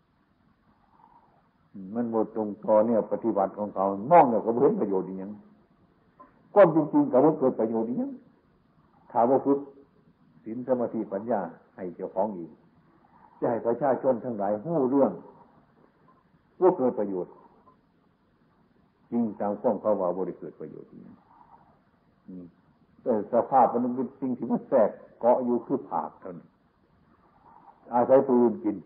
มันหมดตรงตอเนี่ยปฏิบัติของเขามองเนี่ยก็ไม่เห็นประโยชน์อย่างก้อนจริงๆก็ไม่เกิดประโยชน์อย่างถ้าว่าฝึกศีลสมาธิปัญญาให้เจ้าของอีกจะให้ประชาชนทั้งหลายหู้เรื่องว่าเกิดประโยชน์จริงตามความเขาว่าบริเกิดประโยชน์นี้แต่สภาพมันเป็นสิ่งที่มันแทรกเกาะอยู่คือผากเท่านั้นอาศัยปืนกิน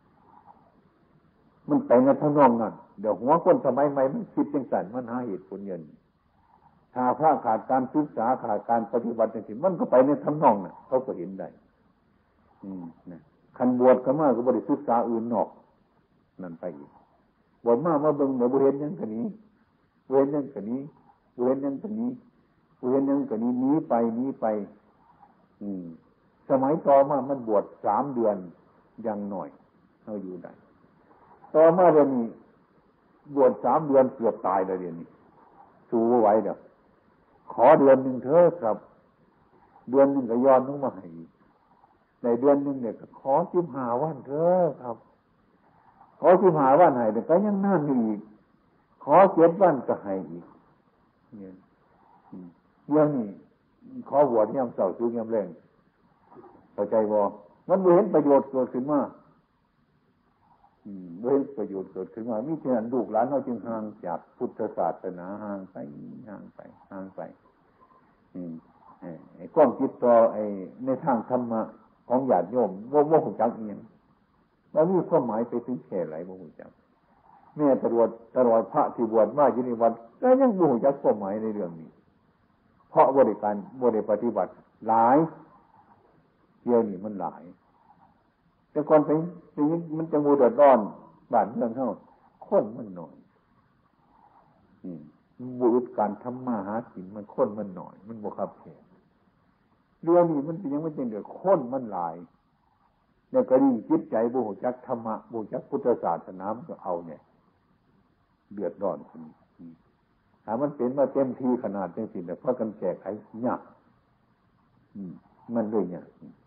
มันไปในทางนองนั้นเดี๋ยวหัวคนสมัยใหม่มันคิดจังสันมันหาเหตุผลเงินถ้าพระขาดการศึกษาขาดการปฏิบัติจริงๆมันก็ไปในทางนองน่ะเขาก็เห็นได้อืมนะคันบวชก็มาก็บริศึกษาอื่นนอกนั่นไปอีกบวชมามาเบิ่งเดี๋ยวบ่เห็นยังกะนี้บ่เห็นยังกะนี้บ่เห็นยังกะนี้บ่เห็นยังกะนี้หนีไปหนีไปอืมสมัยต่อมามันบวชสามเดือนยังหน่อยเฮาอยู่ได้ต่อมาเดี๋ยวนี้บวชสามเดือนเกือบตายแล้วเดี๋ยวนี้สู้บ่ไหวดอกขอเดือนนึงเถอะครับเดือนนึงก็ย้อนลงมาให้ในเดือนนึงเนี่ยก็ขอสิบห้าวันเถอะครับขอสิบห้าวันให้แต่ก็ยังนานอีกขอเจ็ดวันก็ให้อีกเนี่ยเรื่องนี้ขอบวชยามเช้าสุกยามแลงเข้าใจบ่มันบ่เห็นประโยชน์เกิดขึ้นมาอืมบ่เห็นประโยชน์เกิดขึ้นมามิฉะนั้นลูกหลานเฮาจึงห่างจากพุทธศาสนาห่างไปห่างไปห่างไปอืมไอ้ความคิดต่อไอ้ในทางธรรมะของญาติโยมบ่บ่ฮู้จักอีหยังแล้วมีความหมายไปถึงแค่ไหนบ่ฮู้จักแม้ตลอดตลอดพระที่บวชมาอยู่ในวัดก็ยังบ่ฮู้จักความหมายในเรื่องนี้เพราะบ่ได้การบ่ได้ปฏิบัติหลายเดี๋ยวนี้มันหลายแต่ก่อนไปอย่างนี้มันจะมูเดือดร้อนบ้านเมืองเฮาคนมันน้อยบุรุษการทำมาหากินมันค้นมันหน่อยมันบวกขับแขนเรื่องนี้มันยังไม่จริงเดือดค้นมันหลายเนี่ยก็ดีจิตใจบุหุจักธรรมะบุหุจักพุทธศาสนามันก็เอาเนี่ยเดือดร้อนคนถามมันเป็นมาเต็มที่ขนาดจังสิแต่เพราะกันแก้ไขยากมันด้วยเนี่ย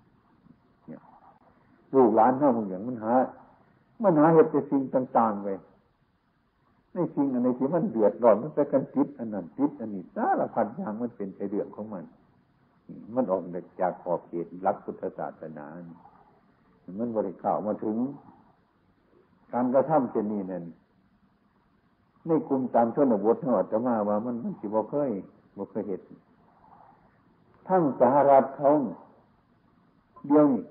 ลูกหลานเท่ามึงอย่างมันหามันหาเหตุแต่สิ่งต่างๆไปในสิ่งอันไหนที่มันเดือดร้อนมันไปกันจิตอันนั้นจิตอันนี้สารพัดอย่างมันเป็นใจเดือดของมันมันออกจากขอบเขตหลักพุทธศาสนามันบริเข้ามาถึงการกระทำเช่นนี้นั่นในกลุ่มตามชนบทเท่าจะมาว่ามันมันสิบ่เคยบ่เคยเห็นทั้งสหรัฐเขาเดียวนี่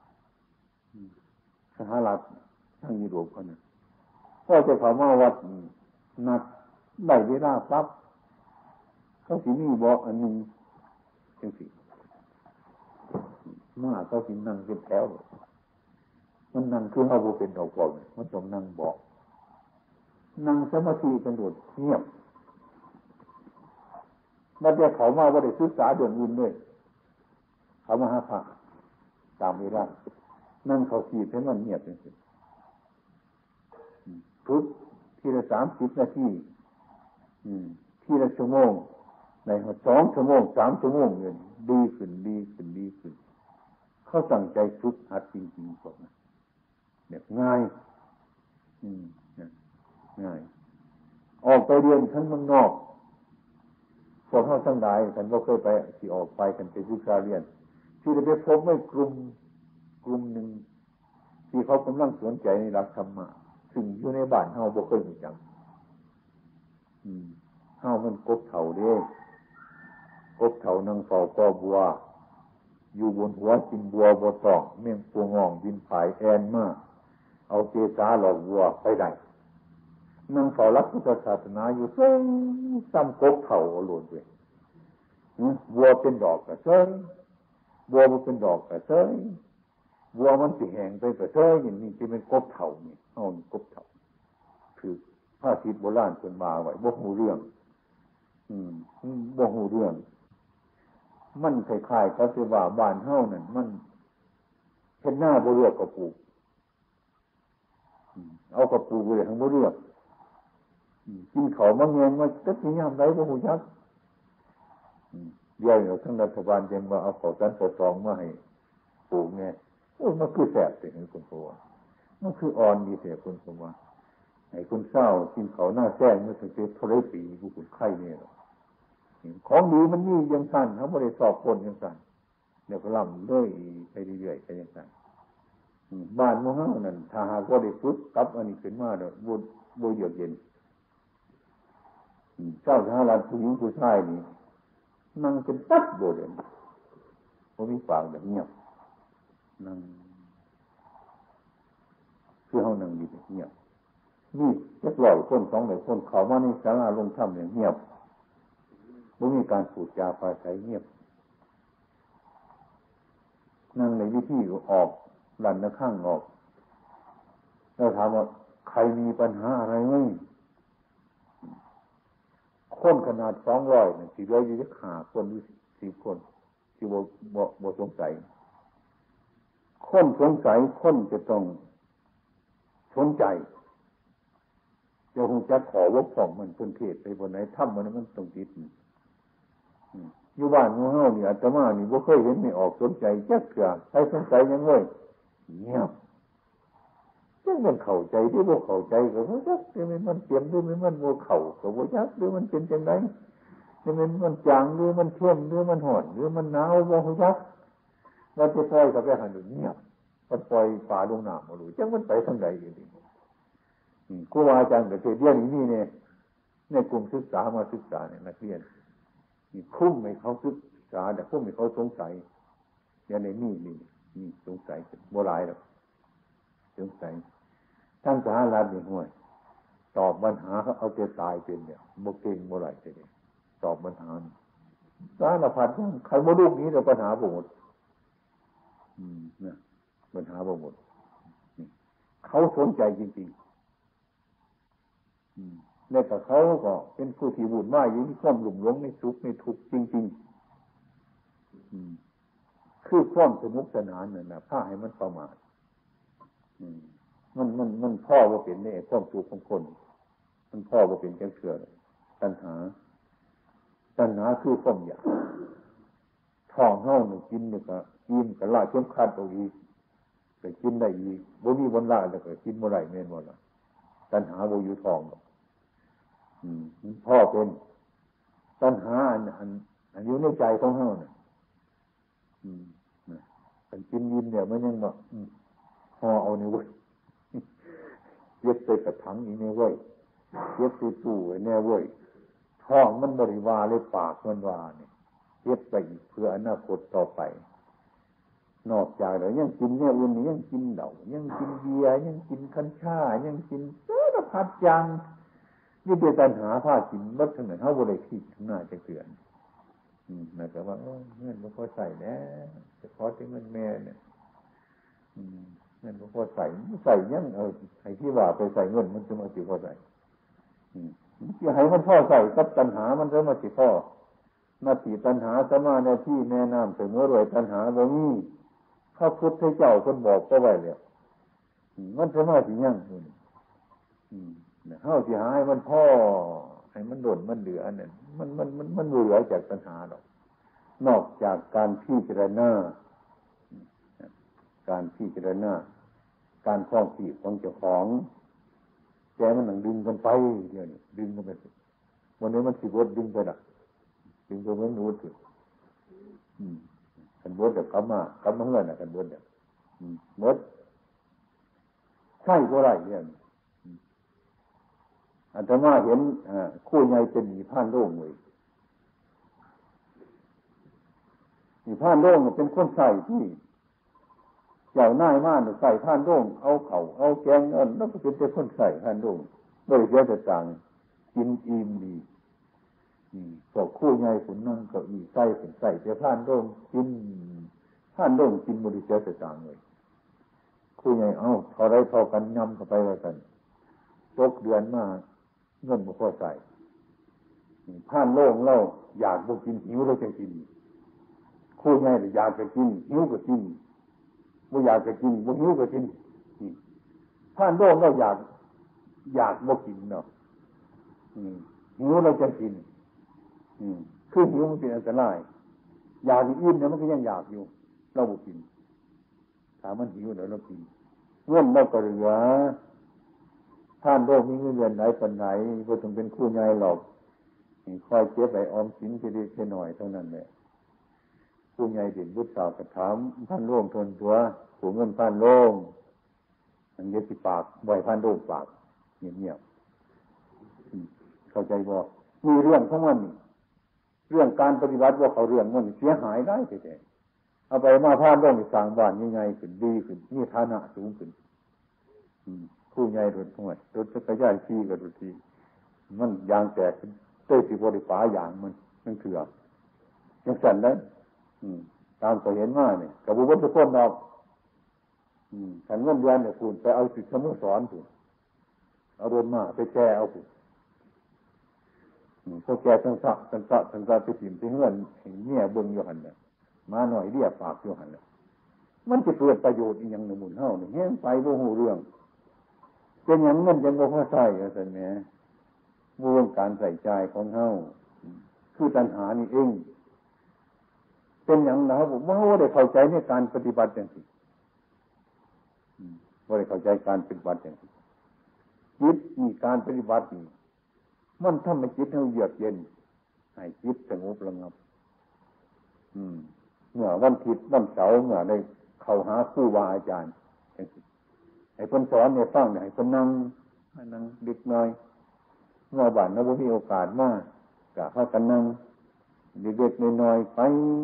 สหรัฐทั้งยุโรปเขานะก็จะเขามาวัดนัดได้เวลาปั๊บเขาสิมีบอกอันหนึ่งจังสิมาเขาสินั่งเป็นแถวมันนั่งคือเอาบุเป็นดอกบอลมันต้องนั่งบอกนั่งสมาธิกันโดดเงียบมันจะเขามาว่าได้ศึกษาเดือนอื่นด้วยเขามาหาพระตามเวลานั่งเขาขีดให้มันเงียบจริงๆทุกทีละสามสิบนาทีทีละชั่วโมงในสองชั่วโมงสามชั่วโมงเงินดีขึ้นดีขึ้นดีขึ้นเขาสั่งใจทุกหัดจริงๆพวกนั้นเนี่ยง่ายอืมง่ายออกไปเรียนทั้งเมืองนอกพวกเขาทั้งหลายฉันก็เคยไปที่ออกไปกันไปศึกษาเรียนที่ได้ไปพบไม่กลุ่มกลุ่มหนึ่งที่เขากำลังสนใจในหลักธรรมะซึ่งอยู่ในบ้านเฮาบ่เคยมีจังอืมเฮามันกบเฒ่าเด้กบเฒ่านั่งเฝ้ากอบัวอยู่บนหัวกินบัวบ่ต้องเมี่ยงปัวงองบินผายแอนมาเอาเจสาหลอกวัวไปได้นั่งเฝ้ารักพุทธศาสนาอยู่เซ้งซ้ำกบเฒ่าเอาโลดด้วยวัวเป็นดอกก็เซ้งวัวมันเป็นดอกก็เซ้งวัวมันสิแห้งไปก็เซ้งอย่างนี้ที่เป็นกบเฒ่านี่เฮานี่กบเฒ่าคือพระทิศโบราณเพิ่นมาไว้บ่ฮู้เรื่องอืมบ่ฮู้เรื่องมันคล้ายๆกับที่ว่าบ้านเฮานั่นมันเฮ็ดหน้าบ่เลือกกระปลูกเอากระปลูกไว้ทั้งบ่เลือกกินข้าวมาแยงมาจักสิยามใดบ่ฮู้จักเดี๋ยวนี้ทั้งรัฐบาลจังว่าเอาข้าวสารข้าวซองมาให้ปลูกแน่โอ้ยมันคือแซ่บสิคุณพ่อว่ามันคืออ่อนดีแท้คุณพ่อว่าให้คุณเศร้ากินข้าวหน้าแซ่บมันสิเท่าไรปีผู้คุณไข้เนี่ยของดีมันนี่ยังสั้นเขาไม่ได้สอบคนยังสั้นเดี๋ยวก็ล่ำเรื่อยไปเรื่อยๆไปยังสั้นบ้านมุ่งเฮานั่นถ้าหากว่าได้ฝึกกับอันนี้ขึ้นมาเดี๋ยวบุญบุญเยือกเย็นเจ้าชายรัฐผู้หญิงผู้ชายนี่นั่งเป็นตัดโบเด่นเขามีปากแบบเงียบนั่งคือเขานั่งดีเงียบนี่จะปล่อยคนสองหลายคนเขามาในศาลาลงถ้ำเนี่ยเงียบไม่มีการพูดจาปราศัยเงียบนั่งในวิธีออกหลันนะข้างออกแล้วถามว่าใครมีปัญหาอะไรไหมคนขนาดสองร้อยเนี่ยสี่ร้อยยี่สิบห้าคนหรือสี่คนที่บ่บ่บ่สงสัยคนสงสัยคนจะต้องสนใจจะคงจะขอวกของมันเป็นเทศไปบนไหนถ้ำมันมันต้องติดอยู่บ้านของเฮานี่อาตมานี่บ่เคยเห็นไม่ออกสนใจจักเทื่อใครสนใจยังเว้ยเงียบจังมันเข้าใจหรือบ่เข้าใจก็บ่จักหรือมันเตรียมหรือมันบ่เข้าก็บ่จักหรือมันเป็นจังได๋หรือมันมันจางหรือมันเข้มหรือมันร้อนหรือมันหนาวบ่ฮู้จักว่าจะปล่อยก็ไปหันเงียบมันปล่อยป่าลงน้ำบ่รู้จังมันไปทางใดอยู่นี่อืมครูบาอาจารย์ก็เรียนอย่างนี้เนี่ยในกลุ่มศึกษามาศึกษาเนี่ยนักเรียนนี่คุ้มให้เขาศึกษาแต่คุ้มให้เขาสงสัยอย่างในนี่นี่นี่สงสัยบ่หลายหรอกสงสัยทั้งสารานี่ห่วยตอบปัญหาเขาเอาแต่ตายเป็นเนี่ยบ่เก่งบ่หลายเลยตอบปัญหาสารพัดใครบ่รู้นี้เดี๋ยวปัญหาบ่หมดอืมนะปัญหาบ่หมดเขาสนใจจริงๆแล้วก็เขาก็เป็นผู้ที่วุ่นวายอยู่ที่ความหลุ่มหลงในสุขในทุกข์จริงๆคือความสนุกสนานนั่นนะพาให้มันประมาทมันมันมันพ่อว่าเป็นเนี่ยความสุขของคนมันพ่อว่าเป็นแค่เถื่อนตัณหาตัณหาคือความอยากท้องเน่าหนึ่งกินเนี่ยก็กินก็ล่าเข้มขัดเอาอีกก็กินได้อีกบ่มีวันล่าแล้วก็กินเมื่อไรแม่นบ่ล่ะตัณหาบ่อยู่ท้องอืมพ่อเป็นตัณหาอันอันอันอยู่ในใจของเฮาน่ะอืมนะกันกินยินเนี่ยมันยังบ่อืมห่อเอานี่เว้ยเย็บใส่กระถางอีนี่เว้ยเย็บใส่ตู้ไว้แน่เว้ยท้องมันบริวารเลยปากมันว่านี่เย็บไปเพื่ออนาคตต่อไปนอกจากแล้วยังกินเนี่ยอื่นยังกินเหล้ายังกินเบียร์ยังกินกัญชายังกินสารพัดอย่างนี่เป็นปัญหาผ้ากินบัดทั้งนั้นเฮาบ่ได้คิดถึงหน้าจะเตือนอืมน่าจะว่าเออเงินบ่พอใส่แน่จะขอถึงเงินแม่เนี่ยอืมเงินบ่พอใส่ใส่ยังเออให้ที่ว่าไปใส่เงินมันจะมาสิพอใส่อืมสิให้มันพอใส่กับตัณหามันจะมาสิพอหน้าที่ตัณหาสมาหน้าที่แนะนำเสมอรวยตัณหาบ่มีพระพุทธเจ้าเพิ่นบอกก็ไว้แล้วมันจะมาสิยังอืมอืมเฮาสิหาให้มันพอให้มันโดนมันเหลือนั่นมันมันมันมันเหลือจากตัณหาดอกนอกจากการพิจารณาการพิจารณาการคล้องชีพของเจ้าของแกมันนั่งดึงกันไปเดี๋ยวนี้ดึงกันไปวันนี้มันสิบดดึงไปน่ะดึงไปเหมือนนูดสิอืมกันบดเดี๋ยวกลับมากลับมาเฮือนน่ะกันบดเนี่ยอืมหมดใช่บ่ได้เนี่ยอาตมาเห็นคู่ใหญ่เป็นหนีผ่านโล่งเลยหนีผ่านโล่งเป็นคนใส่ที่เจ้าหน้ายมากใส่ผ่านโล่งเอาเข่าเอาแกงเอิ้นแล้วก็เป็นแต่คนใส่ผ่านโล่งบริเวณต่างๆกินอิ่มดีพวกคู่ใหญ่ฝนนั่งเก้าอี้ใส่ฝนใส่แต่ผ่านโล่งกินผ่านโล่งกินบริเวณต่างๆเลยคู่ใหญ่เอาพอได้พอกันยำเข้าไปว่ากันตกเดือนมาเงินบ่พอใส่ผ่านโล่งเล่าอยากบ่กินหิวแล้วจะกินคู่ใหญ่อยากจะกินหิวก็กินบ่อยากจะกินบ่หิวก็กินผ่านโล่งเล่าอยากอยากบ่กินเนาะหิวแล้วจะกินคือหิวมันเป็นอันตรายอยากอิ่มเนี่ยมันก็ยังอยากอยู่เราบ่กินถ้ามันหิวเดี๋ยวเรากินเงินเราก็เหลือท่านโลกมีเงินเดือนไหนปันไหนก็ต้องเป็นคู่ใหญ่หรอกคอยเก็บไว้ออมสินจะได้แค่หน่อยเท่านั้นแหละคู่ใหญ่เด่นบุตรสาวกระถามท่านโล่งทนตัวผูเงินท่านโล่งอันเย็บที่ปากไว้ท่านโล่งปากเงียบๆเข้าใจบ่มีเรื่องของมันเรื่องการปฏิบัติว่าเขาเรื่องมันเสียหายได้แต่เอาไปมาท่านโล่งสร้างบ้านยังไงขึ้นดีขึ้นมีฐานะสูงขึ้นคู่ใหญ่รถห่วยรถจักรยานขี่กับรถทีมันยางแตกเต้สิบริฟ้าอย่างมันมันเถื่อนยังสั่นได้ตามก็เห็นว่าเนี่ยกับบุญทุกคนเราฉันเงินเดือนเนี่ยคุณไปเอาสิทธิ์สมุสรคุณเอารถมาไปแก้เอาคุณพวกแกทั้งสักทั้งสักทั้งสักไปถิ่มไปเงื่อนเงี้ยเบิ้งอยู่หันเนี่ยมาหน่อยเรียกปากอยู่หันเนี่ยมันจะเกิดประโยชน์อีกอย่างหนึ่งหมุนเท่าเนี่ยแห้งไปโมโหเรื่องเป็นอย่างเงินยังบ่พอใช้ก็แต่แม้วงการใส่ใจของเฮาคือตัณหานี่เองเป็นอย่างนะผมว่าได้เข้าใจในการปฏิบัติอย่างนี้ว่าได้เข้าใจการปฏิบัติอย่างนี้จิตมีการปฏิบัตินี่มันทำให้จิตเฮาเยือกเย็นให้จิตสงบระงับเมื่อวันผิดวันเสาร์เมื่อได้เข้าหาครูบาอาจารย์ให้คนสอนเนี่ยฟังให้คนนั่งนั่งดึกหน่อยเมื่อบ่ายนั้นมีโอกาสมากกะพากันนั่งเด็กๆน้อยๆไป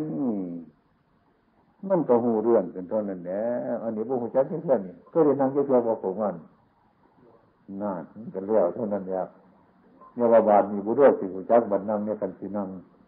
มันก็หูเรื่องเป็นต้นนั่นแหละอันนี้พวกผู้จัดเพื่อนนี่ก็ได้นั่งเยอะๆพอผมมันน่าจะเลี้ยวเท่านั้นแหละเนี่ยว่าบาทมีบุรุษสิผู้จัดบัดนั่งเนี่ยกันสินั่ง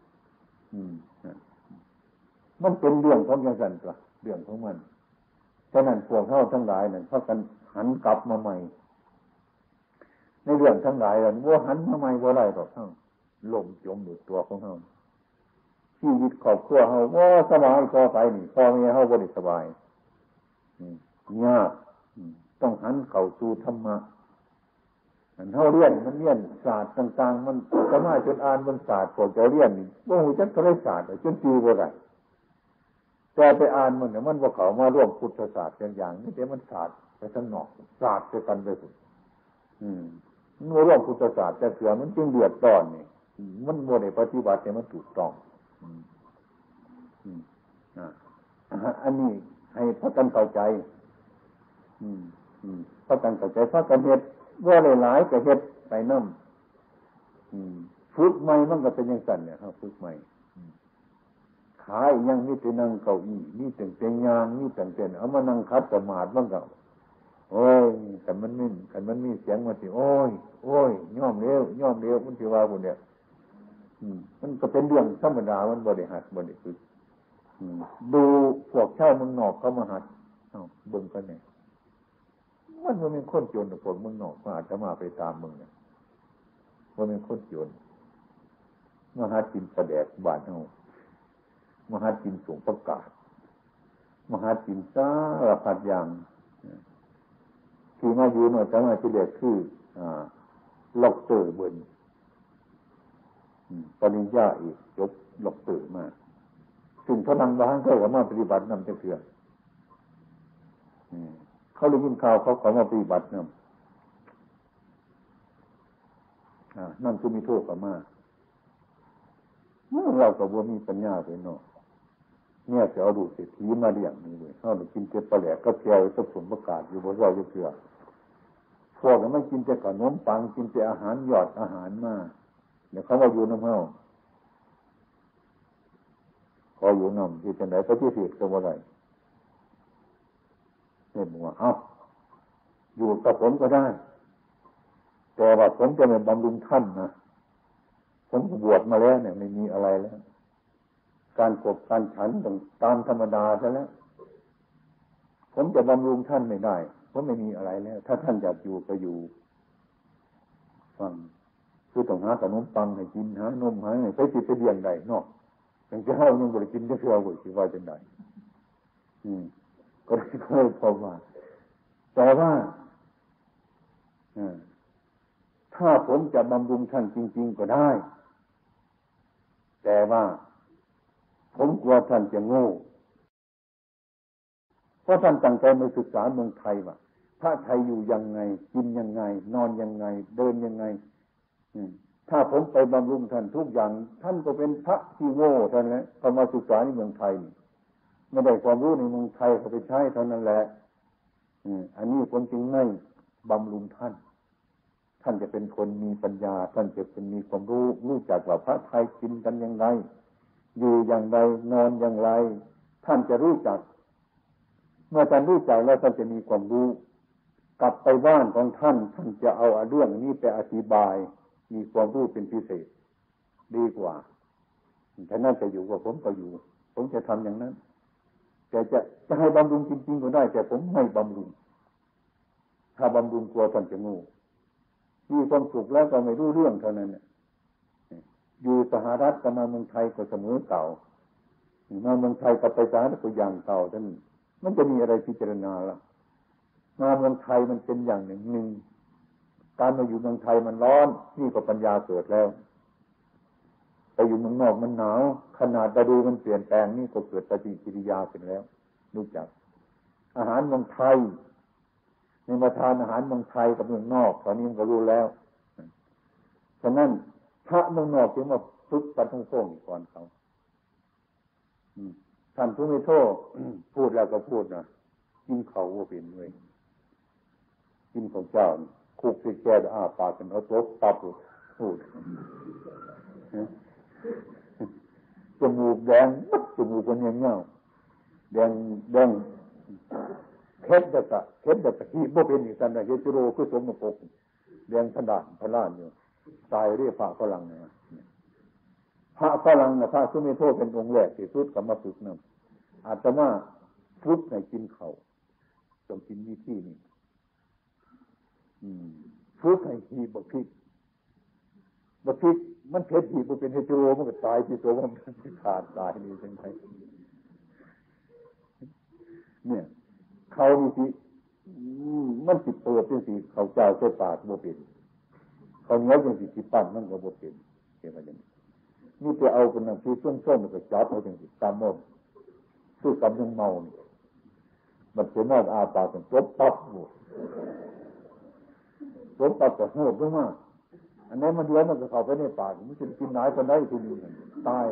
มันเป็นเรื่องของยังสันตัวเรื่องของมันฉะนั้นพวกเขาทั้งหลายนั่นพากันหันกลับมาใหม่ในเรื่องทั้งหลายเราว่าหันทำไมว่าไรหรอกทั้งลมจมอยู่ตัวของเราชีวิตครอบครัวเขาว่าสบายพอไปนี่พ่อแม่เขาบ่ได้สบายยากต้องหันเข้าสู่ธรรมะเขาเรียนมันเรียนศาสตร์ต่างๆมันสามารถจนอ่านบนศาสตร์พวกจะเรียนนี่ว่าหูจักก็ได้ศาสตร์จนจือบ่ได้แต่ไปอ่านมันเนี่ยมันว่าเขามาร่วมพุทธศาสตร์อย่างนี้แต่มันศาสตร์ไปทั้งนอกศาสตร์ไปกันไปสุดอืมมันร่วมพุทธศาสตร์แต่เสือมันจึงเดือดร้อนนี่มันโมได้ปฏิบัติแต่มันถูกต้องอันนี้ให้พระกันเข้าใจพระกันเข้าใจพระกันเฮ็ดว่าหลายๆก็เฮ็ดไปน้ำฝึกใหม่มันก็เป็นอย่างสั่นเนี่ยครับฝึกใหม่ขายยังมีแต่นั่งเก้าอี้มีแต่เตียงยางมีแต่เตียนเอามานั่งคัดสมาธิมันก็โอ้ยแต่มันนิ่มแต่มันมีเสียงมาสิโอ้ยโอ้ยย่อมเร็วย่อมเร็วมันสิว่าบุญเนี่ยมันก็เป็นเรื่องธรรมดามันบริหัดบริฝึกดูพวกชาวเมืองนอกเขามาหัดเบิ่งกันเนี่ยมันว่าเป็นคนจนแต่คนเมืองนอกมาอาจจะมาไปตามเมืองเนี่ยว่าเป็นคนจนมาหัดกินปลาแดกบ้านเขามาหัดกินสูงประกาศมาหัดกินสารพัดอย่างที่มาอยู่หน่อยแต่มาที่เด็กคือล็อกเตอร์บนปริญญาอีกจบล็อกเตอร์มาซึ่งเขานั่งบ้านเขาก็มาปฏิบัตินำเถื่อนเขาเลยยินข่าวเขาขอมาปฏิบัตินำนั่นคือมีโทษกับมาเรากับว่ามีปัญญาไปเนาะเนี่ยจะเอาดูเศรษฐีมาเลี้ยงนี่เลยเขาเลยกินเจ็บปลาแหลกก็เพียวสับสนประกาศอยู่บนว่าอยู่เถื่อพวกนั้นไม่กินแต่ขนมปังกินแต่อาหารหยอดอาหารมาเดี๋ยวเขาว่าอยู่น้ำเฮาพออยู่น้ำที่จะไหนก็ที่เสียก็ว่าไรเห็นว่าเอ้าอยู่กับผมก็ได้แต่ว่าผมจะเป็นบำรุงท่านนะผมบวชมาแล้วเนี่ยไม่มีอะไรแล้วการกบการฉันต้องตามธรรมดาซะแล้วผมจะบำรุงท่านไม่ได้เพราะไม่มีอะไรแล้วถ้าท่านอยากอยู่ก็อยู่ฟังคือต้องหาขนมปังให้กินหานมหาไปติดไปเลี้ยงได้เนาะอย่างจะเฮายังบ่ได้กินจะเชื่อบ่สิว่าจังได๋อืมก็ได้เคยพบว่าแต่ว่าถ้าผมจะบำรุงท่านจริงๆก็ได้แต่ว่าผมกลัวท่านจะโง่เพราะท่านตั้งใจมาศึกษาเมืองไทยว่าพระไทยอยู่ยังไงกินยังไงนอนยังไงเดินยังไงถ้าผมไปบำรุงท่านทุกอย่างท่านก็เป็นพระที่โง่ท่านแหละพอมาศึกษาในเมืองไทยไม่ได้ความรู้ในเมืองไทยเขาไปใช้เท่านั้นแหละอันนี้คนจึงไม่บำรุงท่านท่านจะเป็นคนมีปัญญาท่านจะเป็นมีความรู้รู้จักว่าพระไทยกินกันอย่างไรอยู่อย่างไรนอนอย่างไรท่านจะรู้จักเมื่อท่านรู้จักแล้วท่านจะมีความรู้กลับไปบ้านของท่านท่านจะเอาเรื่องนี้ไปอธิบายมีความรู้เป็นพิเศษดีกว่าฉะนั้นจะอยู่กับผมก็อยู่ผมจะทำอย่างนั้นแต่จะจะให้บำรุงจริงๆก็ได้แต่ผมไม่บำรุงถ้าบำรุงกลัวท่านจะโง่มีความสุขแล้วก็ไม่รู้เรื่องเท่านั้นเนี่ยอยู่สหรัฐกับมาเมืองไทยก็เสมอเก่ามาเมืองไทยกับไปสหรัฐก็อย่างเก่าท่านมันจะมีอะไรพิจารณาล่ะมาเมืองไทยมันเป็นอย่างหนึ่งหนึ่งการมาอยู่เมืองไทยมันร้อนนี่ก็ปัญญาเกิดแล้วไปอยู่เมืองนอกมันหนาวขนาดฤดูมันเปลี่ยนแปลงนี่ก็เกิดปฏิกิริยาขึ้นแล้วรู้จักอาหารเมืองไทยในมาทานอาหารเมืองไทยกับเมืองนอกตอนนี้มันก็รู้แล้วฉะนั้นพระเมืองนอกจึงมาฝึกปัดทั้งโซ่ก่อนเขาท่านผู้มีโทษพูดแล้วก็พูดนะกินเขาว่าเป็นเลยกินของเจ้าคุกที่แก่อ้าปากกันเอาตบตับพูดจมูกแดงมัดจมูกกันเงี้ยเงี้ยแดงแดงเค็ดแบบกะเค็ดแบบที่บ่เป็นอีกสันนะเฮจิโร่คือสมมติแดงขนาดพลานอยู่ตายเรียกพระฝรั่งเนี่ยพระฝรั่งนะพระสุเมโธเป็นองค์แรกที่สุดกับมาฝึกนั่นอาตมาฝึกในกินเขาต้องกินวิธีนี้ฝึกให้หีบบพริกบพริกมันเผ็ดหีบมันเป็นเฮโรมันก็ตายที่ตัวมันขาดตายนี่จังไงเนี่ยเขานี่สิมันติดเปิดจังสิเขาเจ้าใส่ปากบ่เป็นเขาเงี้ยจังสิสิปั้นมันก็บ่เป็นเห็นไหมจังนี่ไปเอาเป็นน้ำพริกส้มๆแล้วก็จับเอาจังสิตามมันคือกับยังเมานี่มันเป็นนอกอาปากเป็นจบปั๊บหมดจบปั๊บก็โหดมากอันนี้มันเดือดมันก็เข้าไปในปากมันจะกินไหนก็ได้ทีนี้ตาย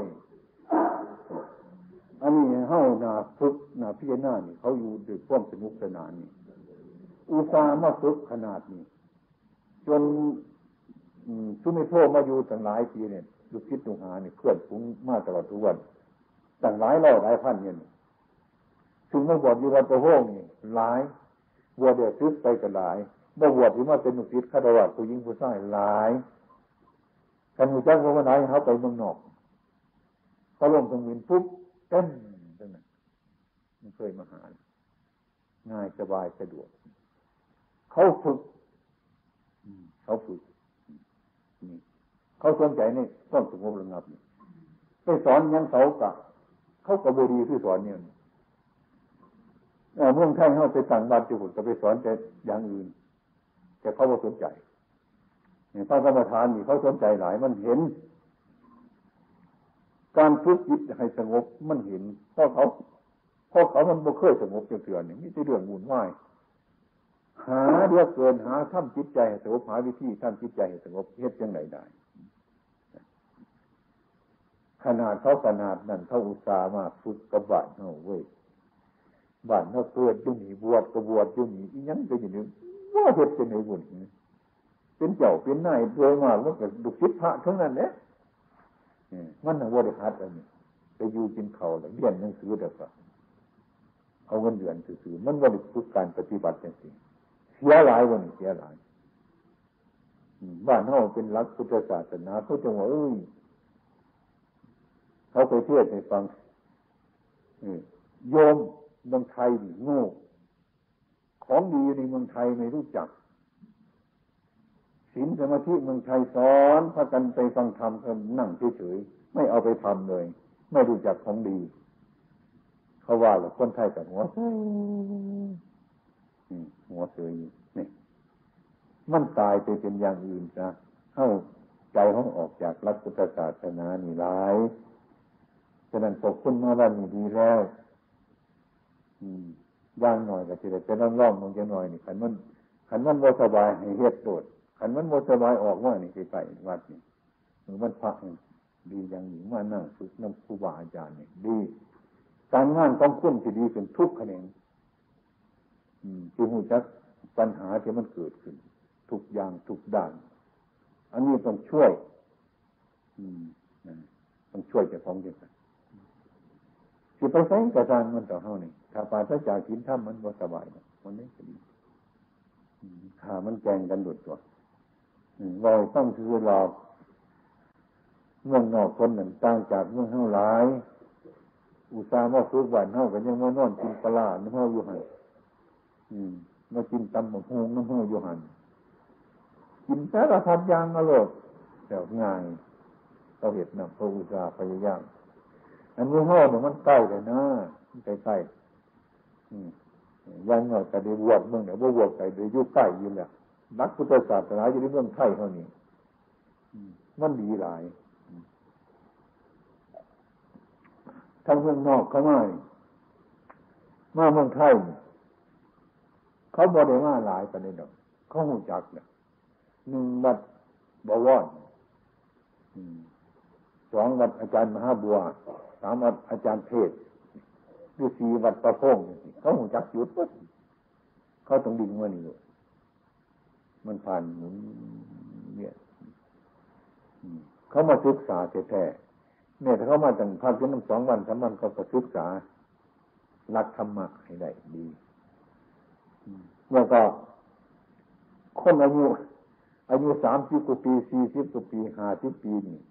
อันนี้เฮาหน้าฝึกหน้าพิจารณานี่เขาอยู่ด้วยความสนุกสนานนี่อุตส่าห์มาฝึกขนาดนี้จนสุนิโธมาอยู่ตั้งหลายปีเนี่ยลูกศิษย์ลูกหาเนี่ยเพื่อนฝูงมาตลอดทุกวันตั้งหลายร้อยหลายพันเนี่ยถึงมาบวชอยู่วัดประโฮงนี่หลายบวชเดือดซึกไปกันหลายบ่บวชที่มาเป็นลูกศิษย์ฆราวาสผู้หญิงผู้ชายหลายกันอยู่จังว่าไหนเขาไปเมืองนอกเขาลงตรงวินปุ๊บเต้นตรงนั้นมันเคยมาหาง่ายสบายสะดวกเขาฝึกเขาฝึกนี่เขาสนใจในความสงบระงับนี่ไปสอนยังเขากะเขากะบดีที่สอนเนี่ยเมืองไทยเขาไปสั่งบาตรจุดจะไปสอนแต่อย่างอื่นแต่เขาไม่สนใจเนี่ยพระกรรมฐานนี่เขาสนใจหลายมันเห็นการฝึกจิตให้สงบมันเห็นเพราะเขาเพราะเขามันบ่เคยสงบเถื่อนๆนี่มีแต่เรื่องวุ่นวายหาเรื่องเกินหาทำจิตใจให้สงบหาวิธีทำจิตใจให้สงบเฮ็ดจังไดได้ขนาดเขาขนาดนั้นเขาอุตส่าห์มาฝึกกับบ้านเฮาเว้ยบ้านเฮาเกิดอยู่นี่บวชก็บวชอยู่นี่อีหยังก็อยู่นี่ว่าเฮ็ดจังได๋บุญเป็นเจ้าเป็นนายโดยมากมันก็ลูกศิษย์พระทั้งนั้นแหละมันน่ะบ่ได้หัดอันนี้ไปอยู่กินข้าวแล้วเรียนหนังสือเด้อครับเอาเงินเดือนซื่อๆมันบ่ได้ฝึกการปฏิบัติจังซี่เสียหลายวันนี้เสียหลายบ้านเฮาเป็นหลักพุทธศาสนาเขาจังว่าเอ้ยเขาไปเทศน์ให้ฟังโยมเมืองไทยนี่โง่ของดีในเมืองไทยไม่รู้จักศีลสมาธิเมืองไทยสอนพากันไปฟังธรรมกันนั่งเฉยๆไม่เอาไปทำเลยไม่รู้จักของดีเขาว่าแหละคนไทยกับหัวหัวเสือนี่มันตายไปเป็นอย่างอื่นซะเข้าใจเขาออกจากหลักพุทธศาสนานี่หลายฉะนั้นตกคุณมาแล้วนี่ดีแล้วย่างหน่อยก็จะได้เป็นร่องๆมันจะหน่อยนี่ขันมันขันมันโมสบายให้เฮ็ดโดดขันมันโมสบายออกว่านี่ไปไปวัดนี่หรือมันพักดีอย่างหนึ่งมานั่งฝึกน้ำครูบาอาจารย์นี่ดีการงานต้องคุ้นที่ดีเป็นทุกข์แขนงที่หูจักปัญหาที่มันเกิดขึ้นทุกอย่างทุกด้านอันนี้ต้องช่วยต้องช่วยเจ้าของเจ้าของสิไปใช้กระจายมันต่อเท่านี้ถ้าปราศจากศีลธรรมมันบ่สบายมันไม่ดีถ้ามันแกงกันดุดตัวเราต้องคือเราเมืองนอกคนหนึ่งต่างจากเมืองเฮาหลายอุตส่าห์มาฝึกบ้านเฮากันยังมานอนกินปลาน้ำเฮาอยู่หั่นอืมมากินตำบักหุ่งน้ำเฮาอยู่หั่นกินสารพัดอย่างอร่อยแต่ง่ายเราเห็นนำพระอุตส่าห์พยายามอันนี้เฮาเนี่ยมันใกล้เลยนะใกล้ๆอืมยังน้อยก็ได้บวชเมืองเนี่ยบ่บวชไปได้อยู่ใกล้อยู่แล้วนักพุทธศาสนาอยู่ในเมืองไทยเท่านี้มันดีหลายทางเมืองนอกเขาไม่มาเมืองไทยเขาบ่ได้มาหลายปานนี้ดอกเขาหูจักเนี่ยหนึ่งวัดบวรสองวัดอาจารย์มหาบัวสามวัดอาจารย์เทศดูสี่วัดประพงเขาหูจักจุดปุ๊บเขาต้องดิ่งว่านี่มันผ่านหมุนเนี่ยเขามาศึกษาแท้ๆเนี่ยถ้าเขามาตั้งพักจนสองวันสามวันเขาก็ศึกษาหลักธรรมะให้ได้ดีแล้วก็คนอายุอายุสามสิบกว่าปีสี่สิบกว่าปีห้าสิบปีนี่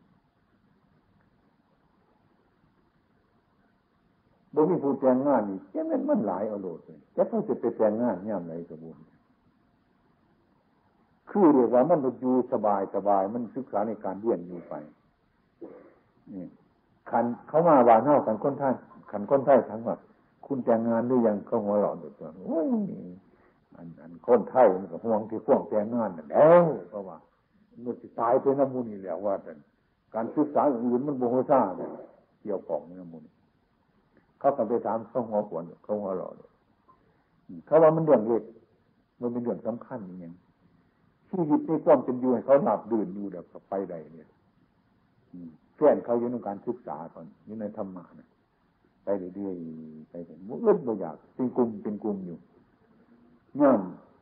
บ่มีผู้แต่งงานนี่แค่นั้นมันหลายเอาโลดเลยแต่เขาจะไปแต่งงานย่ำไหนกระบวนคือเรียกว่ามันอยู่สบายสบายมันศึกษาในการเรียนอยู่ไปนี่ขันเขามาว่าเน่าขันก้นไทยขันก้นไทยทั้งว่าคุณแต่งงานหรือยังเขาหัวเราะอยู่ตัวโอ้ยอันอันคนไทยมันก็ห่วงที่พ่วงแต่งงานนั่นแล้วเพราะว่ามันจะตายไปน้ำมูลนี่แหละว่าแต่การศึกษาอื่นมันโมโหซ่าเนี่ยเกี่ยวกับน้ำมูลเขาก็ไปถามเขาหัวขวนเขาหัวเราะเขาว่ามันเรื่องเล็กมันเป็นเรื่องสำคัญอย่างชีวิตในความเป็นอยู่ให้เขาหลับดื่นอยู่แบบไปใดเนี่ยแฟนเขาอยู่ในการศึกษาก่อนอยู่ในธรรมะนะไปเรื่อยๆไปเรื่อยๆมันเลิศบ่อยากเป็นกลุ่มเป็นกลุ่มอยู่งาน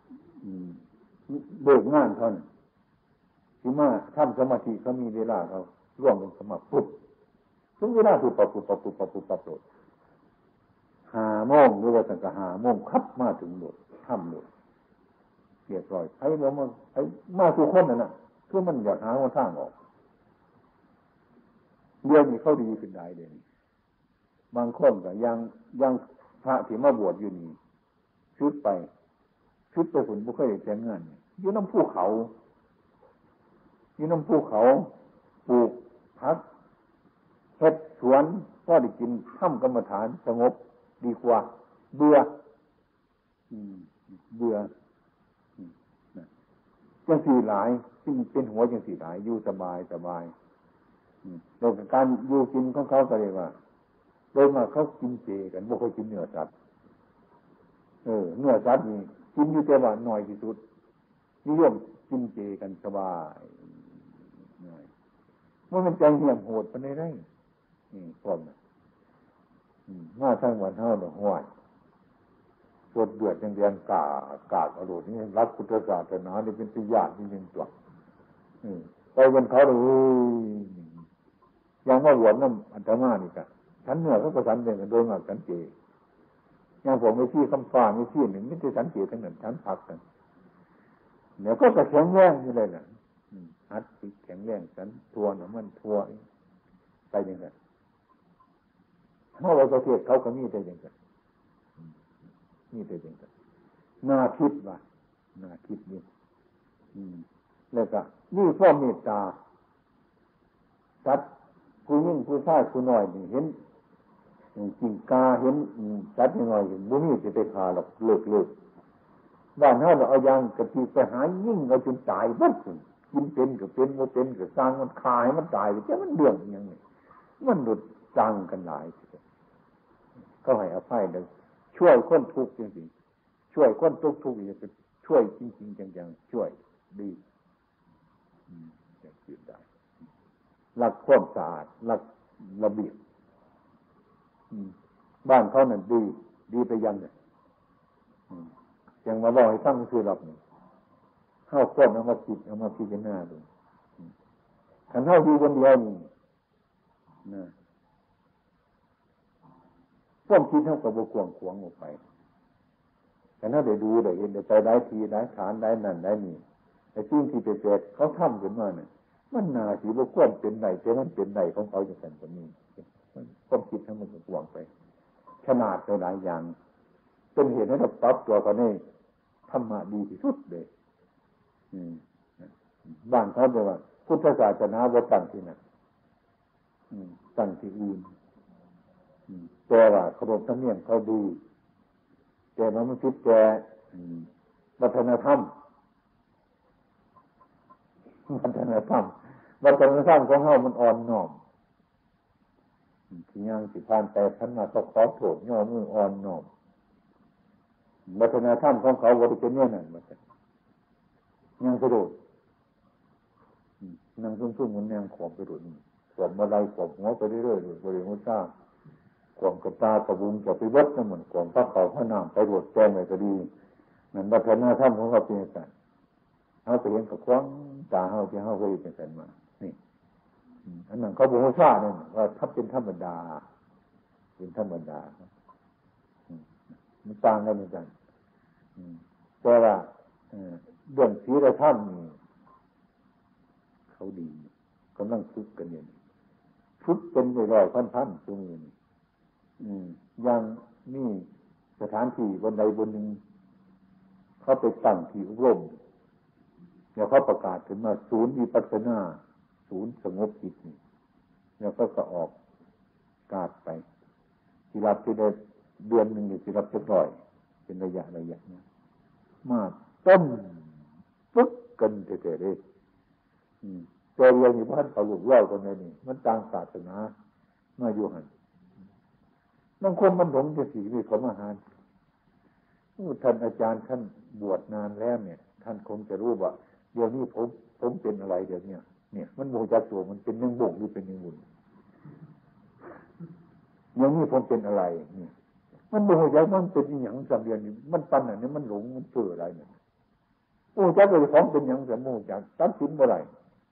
เบิกงานเขาเนี่ยที่มาทำสมาธิเขามีเวลาเขาร่วมเป็นสมาธิปุ๊บถึงเวลาปุ๊บปุ๊บปุ๊บปุ๊บปุ๊บปุ๊บปุ๊บปุ๊บหาโมงหรือว่าตั้งแต่หาโมงคับมาถึงโดดทำโดดเรียบร้อยไอ้เรามาไอ้มาทุกคนนั่นน่ะคือมันอยากหาทางออกเรื่องนี้เขาดีขึ้นได้เลยบางคนก็ยังยังพระที่มาบวชอยู่นี่ชุดไปชุดไปผลบุคคลแต่งงานอยู่น้ำภูเขาอยู่น้ำภูเขาปลูกพักเฮ็ดสวนก็ได้กินทำกรรมฐานสงบดีกว่าเบื่อเบื่อจังสี่หลายซึ่งเป็นหัวจังสี่หลายอยู่สบายสบายโดยการอยู่กินของเขาก็เรียกว่าโดยมาเขากินเจกันบ่เคยกินเนื้อสัตว์เออเนื้อสัตว์นี่กินอยู่แต่ว่าน้อยที่สุดนิยมกินเจกันสบายหน่อยมันมันใจเหี้ยมโหดปานใดได้นี่พร้อมนะมาทั้งวันเฮาดอกห้วยปวดเดือดจังเรียนกากากอรุณนี่รักพุทธศาสนานี่เป็นปิญาณนี่เป็นตัวอืมไปบนเขาเลยยังว่าหวนน้ำอันตรมานี่กะฉันเหนือเขาก็ฉันเดินกันโดยมากฉันเจยังผมไม่ชี้คำฟ้าไม่ชี้หนึ่งไม่ใช่ฉันเจทั้งนั้นฉันพักกันเดี๋ยวก็จะแข็งแรงอยู่เลยน่ะฮัดสิแข็งแรงฉันทัวน่ะมันทัวไปอย่างนั้นเมื่อเราประเทศเขาก็มีแต่อย่างนั้นนี่แต่อย่างนั้นน่าคิดว่าน่าคิดนี่แล้วก็นี่ความเมตตาสัตว์ผู้ยิ่งผู้ชายผู้น้อยนี่เห็นจิงกาเห็นสัตว์น้อยเห็นบุญจะไปฆ่าหรอกเลิกเลิกบ้านเฮาเราเอายางกะทิไปหายิ่งเอาจนตายบัดกินเป็นก็เป็นบ่เป็นก็สร้างมันคายมันตายแต่มันเรื่องอย่างนี้มันหลุดจังกันหลายก็ให้อภัยเด้อช่วยคนทุกข์จริงๆช่วยคนทุกข์ทุกข์จะช่วยจริงๆจังๆช่วยดีอืมจะคิดได้รักความสะอาดรักระเบียบบ้านเขานั่นดีดีไปยังเนี่ยยังมาบอกให้ตั้งคือหลับเนี่ยเข้าควบเอามาคิดเอามาพิจารณาดูขันเท่าดีคนเดียวนี่นะความคิดเท่ากับบกวงขวางออกไปขันเท่าได้ดูได้เห็นได้ใจได้ทีได้ฐานได้นั่นได้นี่ไอ้สิ่งที่เป็นเกิดเขาทำขึ้นมาเนี่ยมันนาสีบกวงเป็นไหนแต่มันเป็นไหนของเขาอย่างนั้นคนนี้ความคิดทั้งหมดกวงไปขนาดหลายอย่างเป็นเหตุให้เราปรับตัวกันนี่ธรรมะดีที่สุดเลยบ้านเขาบอกว่าพุทธศาสนาว่าตั้งที่นั่นตั้งที่อื่นแต่ว่าขนบธรรมเนียมเขาดีแต่มันไม่คิดแก่วัฒนธรรมวัฒนธรรมวัฒนธรรมของเขามันอ่อนน้อมที่ยังสิพานแต่ท่านมาต้องขอโทษย่อมืออ่อนน้อมวัฒนธรรมของเขาวัฒนธรรมเนี่ยนั่นมันยังกระโดดนั่งซุ่มๆมันยังขวบกระโดดขวบมาไล่ขวบหัวไปเรื่อยๆบริเวณซ่าขวบกับตากระบุงกับไปวัดนั่นเหมือนขวบพระเขาพระนามไปโดดแจ้งเลยก็ดีนั่นวัฒนธรรมของเขาเป็นอย่างนั้นเขาไปเห็นกับคว้างตาเขาที่เขาเคยเป็นกันมานี่อันนั้นเขาบอกว่าซ่าเนี่ยว่าถ้าเป็นธรรมดาเป็นธรรมดามันต่างกันเหมือนกันแต่ว่าเรื่องศีลธรรมนี่เขาดีกำลังฝึกกันอยู่ฝึกเป็นร้อยพันๆตรงนี้อย่างนี่สถานที่บนใดบนหนึ่งเขาไปตั้งที่อบรมเดี๋ยวเขาประกาศถึงมาศูนย์วิปัสสนาศูนย์สงบจิตนี่แล้วก็ก็ออกกาดไปที่รับที่ได้เดือนหนึ่งอยู่ที่รับจะปล่อยเป็นระยะระยะนะมาต้มปึ๊กกันเฉยๆเลยแต่เรื่องนี้พันเขาหลุดเล่ากันเลยนี่มันต่างศาสนามาอยู่หันบางคนมันหลงจะสีนี่เขามาหาท่านอาจารย์ท่านบวชนานแล้วเนี่ยท่านคงจะรู้ว่าเดี๋ยวนี้ผมผมเป็นอะไรเดี๋ยวนี้เนี่ยมันโมจักตัวมันเป็นยังบ่งหรือเป็นยังบุญอย่างนี้ผมเป็นอะไรเนี่ยมันโมจักมันเป็นอย่างสังเวียนนี่มันปันอันนี้มันหลงมันเสื่ออะไรเนี่ยโอ้จักเลยของเป็นอย่างแต่โมจักตัดสินเมื่อไร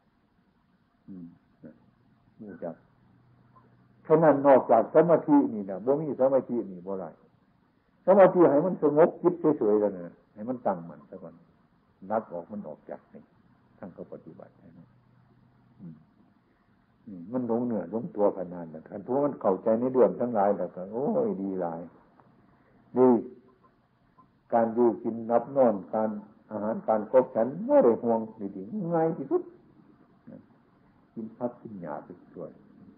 โมจักฉะนั้นนอกจากสมาธินี่นะบ่มีสมาธินี่บ่ไรสมาธิให้มันสงบจิตเฉยๆแล้วนะให้มันตั้งมันซะก่อนนับออกมันออกจากนี่ทั้งก็ปฏิบัติให้มันมันหลงเหนือหลงตัวขนาดนั้นคันเพราะมันเข้าใจในเรื่องทั้งหลายแล้วก็โอ้ยดีหลายดีการอยู่กินนับนอนการอาหารการคบฉันไม่ได้ห่วงดีๆง่ายที่สุดกินพักกินหยาไปช่วย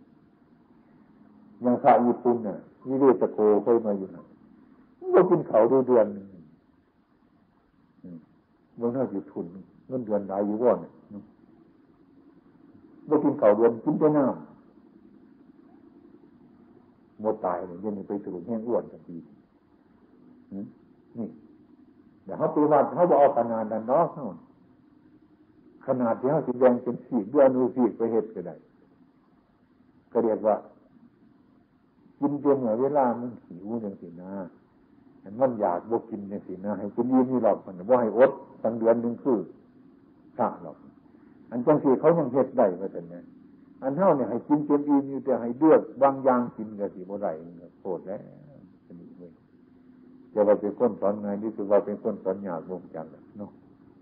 อย่างพระญี่ปุ่นน่ะวิเวตโกเคยมาอยู่น่ะเรากินเขาดูเดือนเมื่อน่าจะทุนเงินเดือนได้อยู่ว่าเนี่ยเรากินเขาเดือนกินแต่น้ำหมดตายเลยยังไปสรุปแห้งอ้วนทันทีนี่เดี๋ยวเขาปฏิบัติเขาบอกเอาขนาดนั้นเนาะขนาดที่เขาสิแดงเป็นสีด้วยอนุสีไปเห็ดก็ได้ก็เรียกว่ากินจนเหนือเวลามันหิวอย่างสินะมันอยากบวกินอย่างสินะให้กินยืนนี่หรอกมันว่าให้อดตั้งเดือนหนึ่งคือพระหรอกอันจังสีเขายังเห็ดได้ก็แต่เนี่ยอันเท่าเนี่ยให้กินจนอิ่มอยู่แต่ให้เลือกบางอย่างกินกับสีบ่ได้โกรธแล้วจะมีเลยจะว่าเป็นคนสอนไงนี่คือว่าเป็นคนสอนยากวงจันทร์เนาะ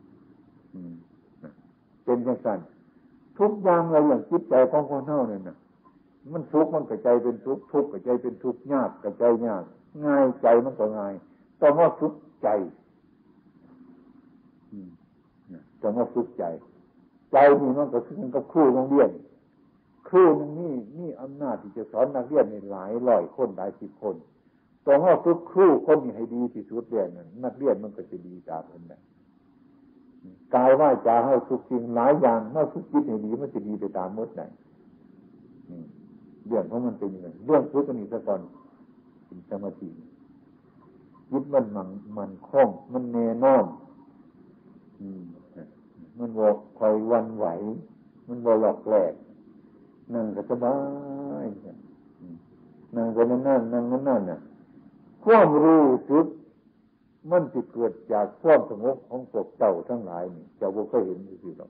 เป็นจังสันทุกอย่างเราอย่างจิตใจของคนเท่าเนี่ยนะมันทุกข์มันกระจายเป็นทุกข์ทุกข์กระจายเป็นทุกข์ยากกระจายยากง่ายใจมันก็ง่ายต้องว่าทุกข์ใจต้องว่าทุกข์ใจใจนี่มันก็คือมันกับครูโรงเรียนครูนึงนี่นี่อำนาจที่จะสอนนักเรียนในหลายร้อยคนหลายสิบคนต้องว่าทุกครูคนนี้ให้ดีที่สุดเรียนนั้นนักเรียนมันก็จะดีตามคนนั้นกายว่าจะให้ทุกสิ่งหลายอย่างเมื่อทุกจิตให้ดีมันจะดีไปตามมดไหนเรื่องของมันเป็นยังไงเรื่องพุทธนี่ซะก่อนเป็นสมาธิยึดมันมันมันคล่องมันแน่นอนมันวอกคอยวันไหวมันวอหลอกแหลกนั่งก็สบายนั่งก็นั่นนั่นนั่งนั่นนั่นน่ะความรู้สึกมันจะเกิดจากความสงบของพวกเจ้าทั้งหลายนี่เจ้าบ่เคยเห็นสิหรอก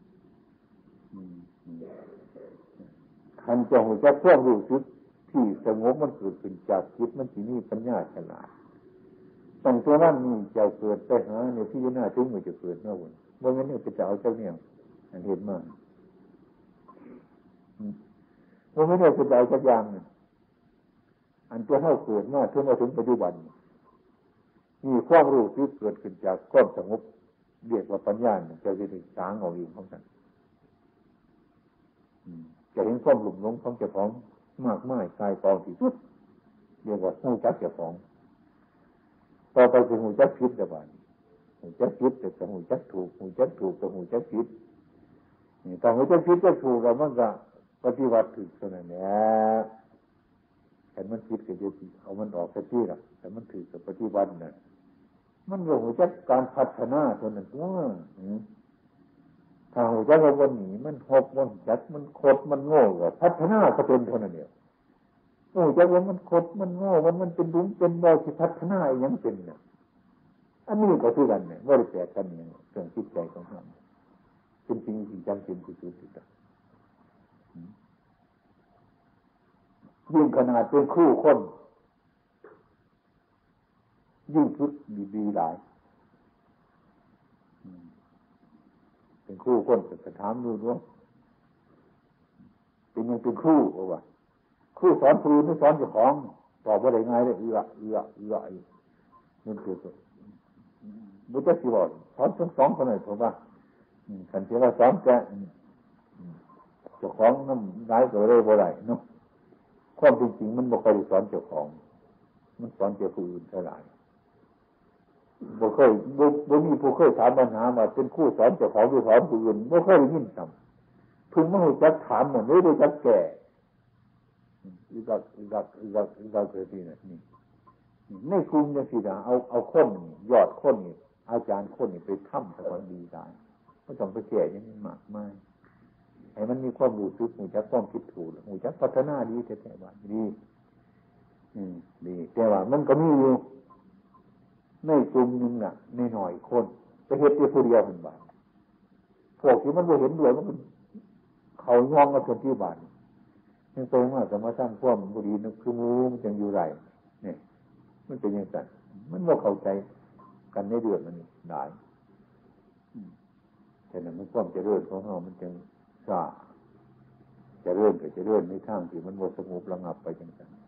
คันจะหัวใจพวกรู้สึกที่สงบมันเกิดขึ้นจากจิตมันที่นี่ปัญญาฉลาดตั้งตัวนั้นนี่จะเกิดไปหาเนี่ยที่น่าถึงมันจะเกิดเมื่อวันเมื่องั้นเนี่ยจะเอาเจ้าเนี่ยอันเห็นมากเมื่องั้นเนี่ยจะเอาเจ้าอย่างอันจะเข้าเกิดมาถึงมาถึงปัจจุบันมีความรู้สึกเกิดขึ้นจากความสงบเรียกว่าปัญญาเนี่ยจะจะสร้างเอาเองของกันจะเห็นความหลุ่มหลงของเจ้าของมากมายกายกองที่สุดเรียกว่าหูจักเจ้าของต่อไปเป็นหูจักผิดแต่บ้านหูจักผิดแต่หูจักถูกหูจักถูกแต่หูจักผิดนี่ตอนหูจักผิดจะถูกเรามันก็ปฏิบัติถูกเท่านั้นแหละแต่มันผิดก็จะเอามันออกสักทีละแต่มันถูกกับปฏิบัติน่ะมันก็หูจักการพัฒนาเท่านั้นว่าถ้าหูจักว่าวันนี้มันหกมันจัดมันคดมันโง่ก็พัฒนาก็เป็นเท่านั้นเดียวหูจักว่ามันคดมันโง่มันมันเป็นดุ้งเป็นบ่อที่พัฒนาอย่างเป็นเนี่ยอันนี้ก็คือกันเนี่ยว่าได้แตกกันเนี่ยเรื่องจิตใจของเราเป็นสิ่งที่จำเป็นที่สุดที่สุดยิ่งขนาดเป็นคู่คนยิ่งทุกข์ดีๆหลายเป็นคู่คนจะถามดูด้วยเป็นยังเป็นคู่เพราะว่าคู่สอนครูนี่สอนเจ้าของตอบว่าได้ง่ายเลยเอื้อเอื้อเอื้อนั่นคือบุตรสิบอดสอนทั้งสองคนเลยผมว่าขันเทวสอนแกเจ้าของน้ำร้ายตัวเร่บ่ได้เนาะความจริงมันบ่เคยสอนเจ้าของมันสอนเจ้าผู้อื่นเท่าไหร่บ่เคยบ่บ่มีผู้เคยถามปัญหามาเป็นครูสอนเจ้าของหรือสอนผู้อื่นบ่เคยได้ยินซ้ำพึงมารู้จักถามหมดเลยรู้จักแก่อีกอีกอีกอีกอีกทีน่ะนี่ในกลุ่มจังซี่น่ะเอาเอาคนยอดคนนี่อาจารย์คนนี่ไปทำแต่ความดีได้บ่ต้องไปแก่อย่างนี้มากมายให้มันมีความรู้สึกรู้จักความคิดถูกรู้จักพัฒนาดีแท้ๆว่าดีอืมดีแต่ว่ามันก็มีอยู่ในกลุ่มนึงน่ะในหน่อยคนไปเฮ็ดแต่ผู้เดียวเพิ่นว่าพวกที่มันบ่เห็นด้วยมันเขายอมกันจนที่บ้านยังตรงว่าสมาสร้างความบ่ดีนึกคือหมู่มันจังอยู่ไรนี่มันเป็นจังซั่นมันบ่เข้าใจกันในเรื่องมันได้ฉะนั้นมันความเจริญของเรามันจึงช้าเจริญก็เจริญในทางที่มันบ่สงบระงับไปจังซั่น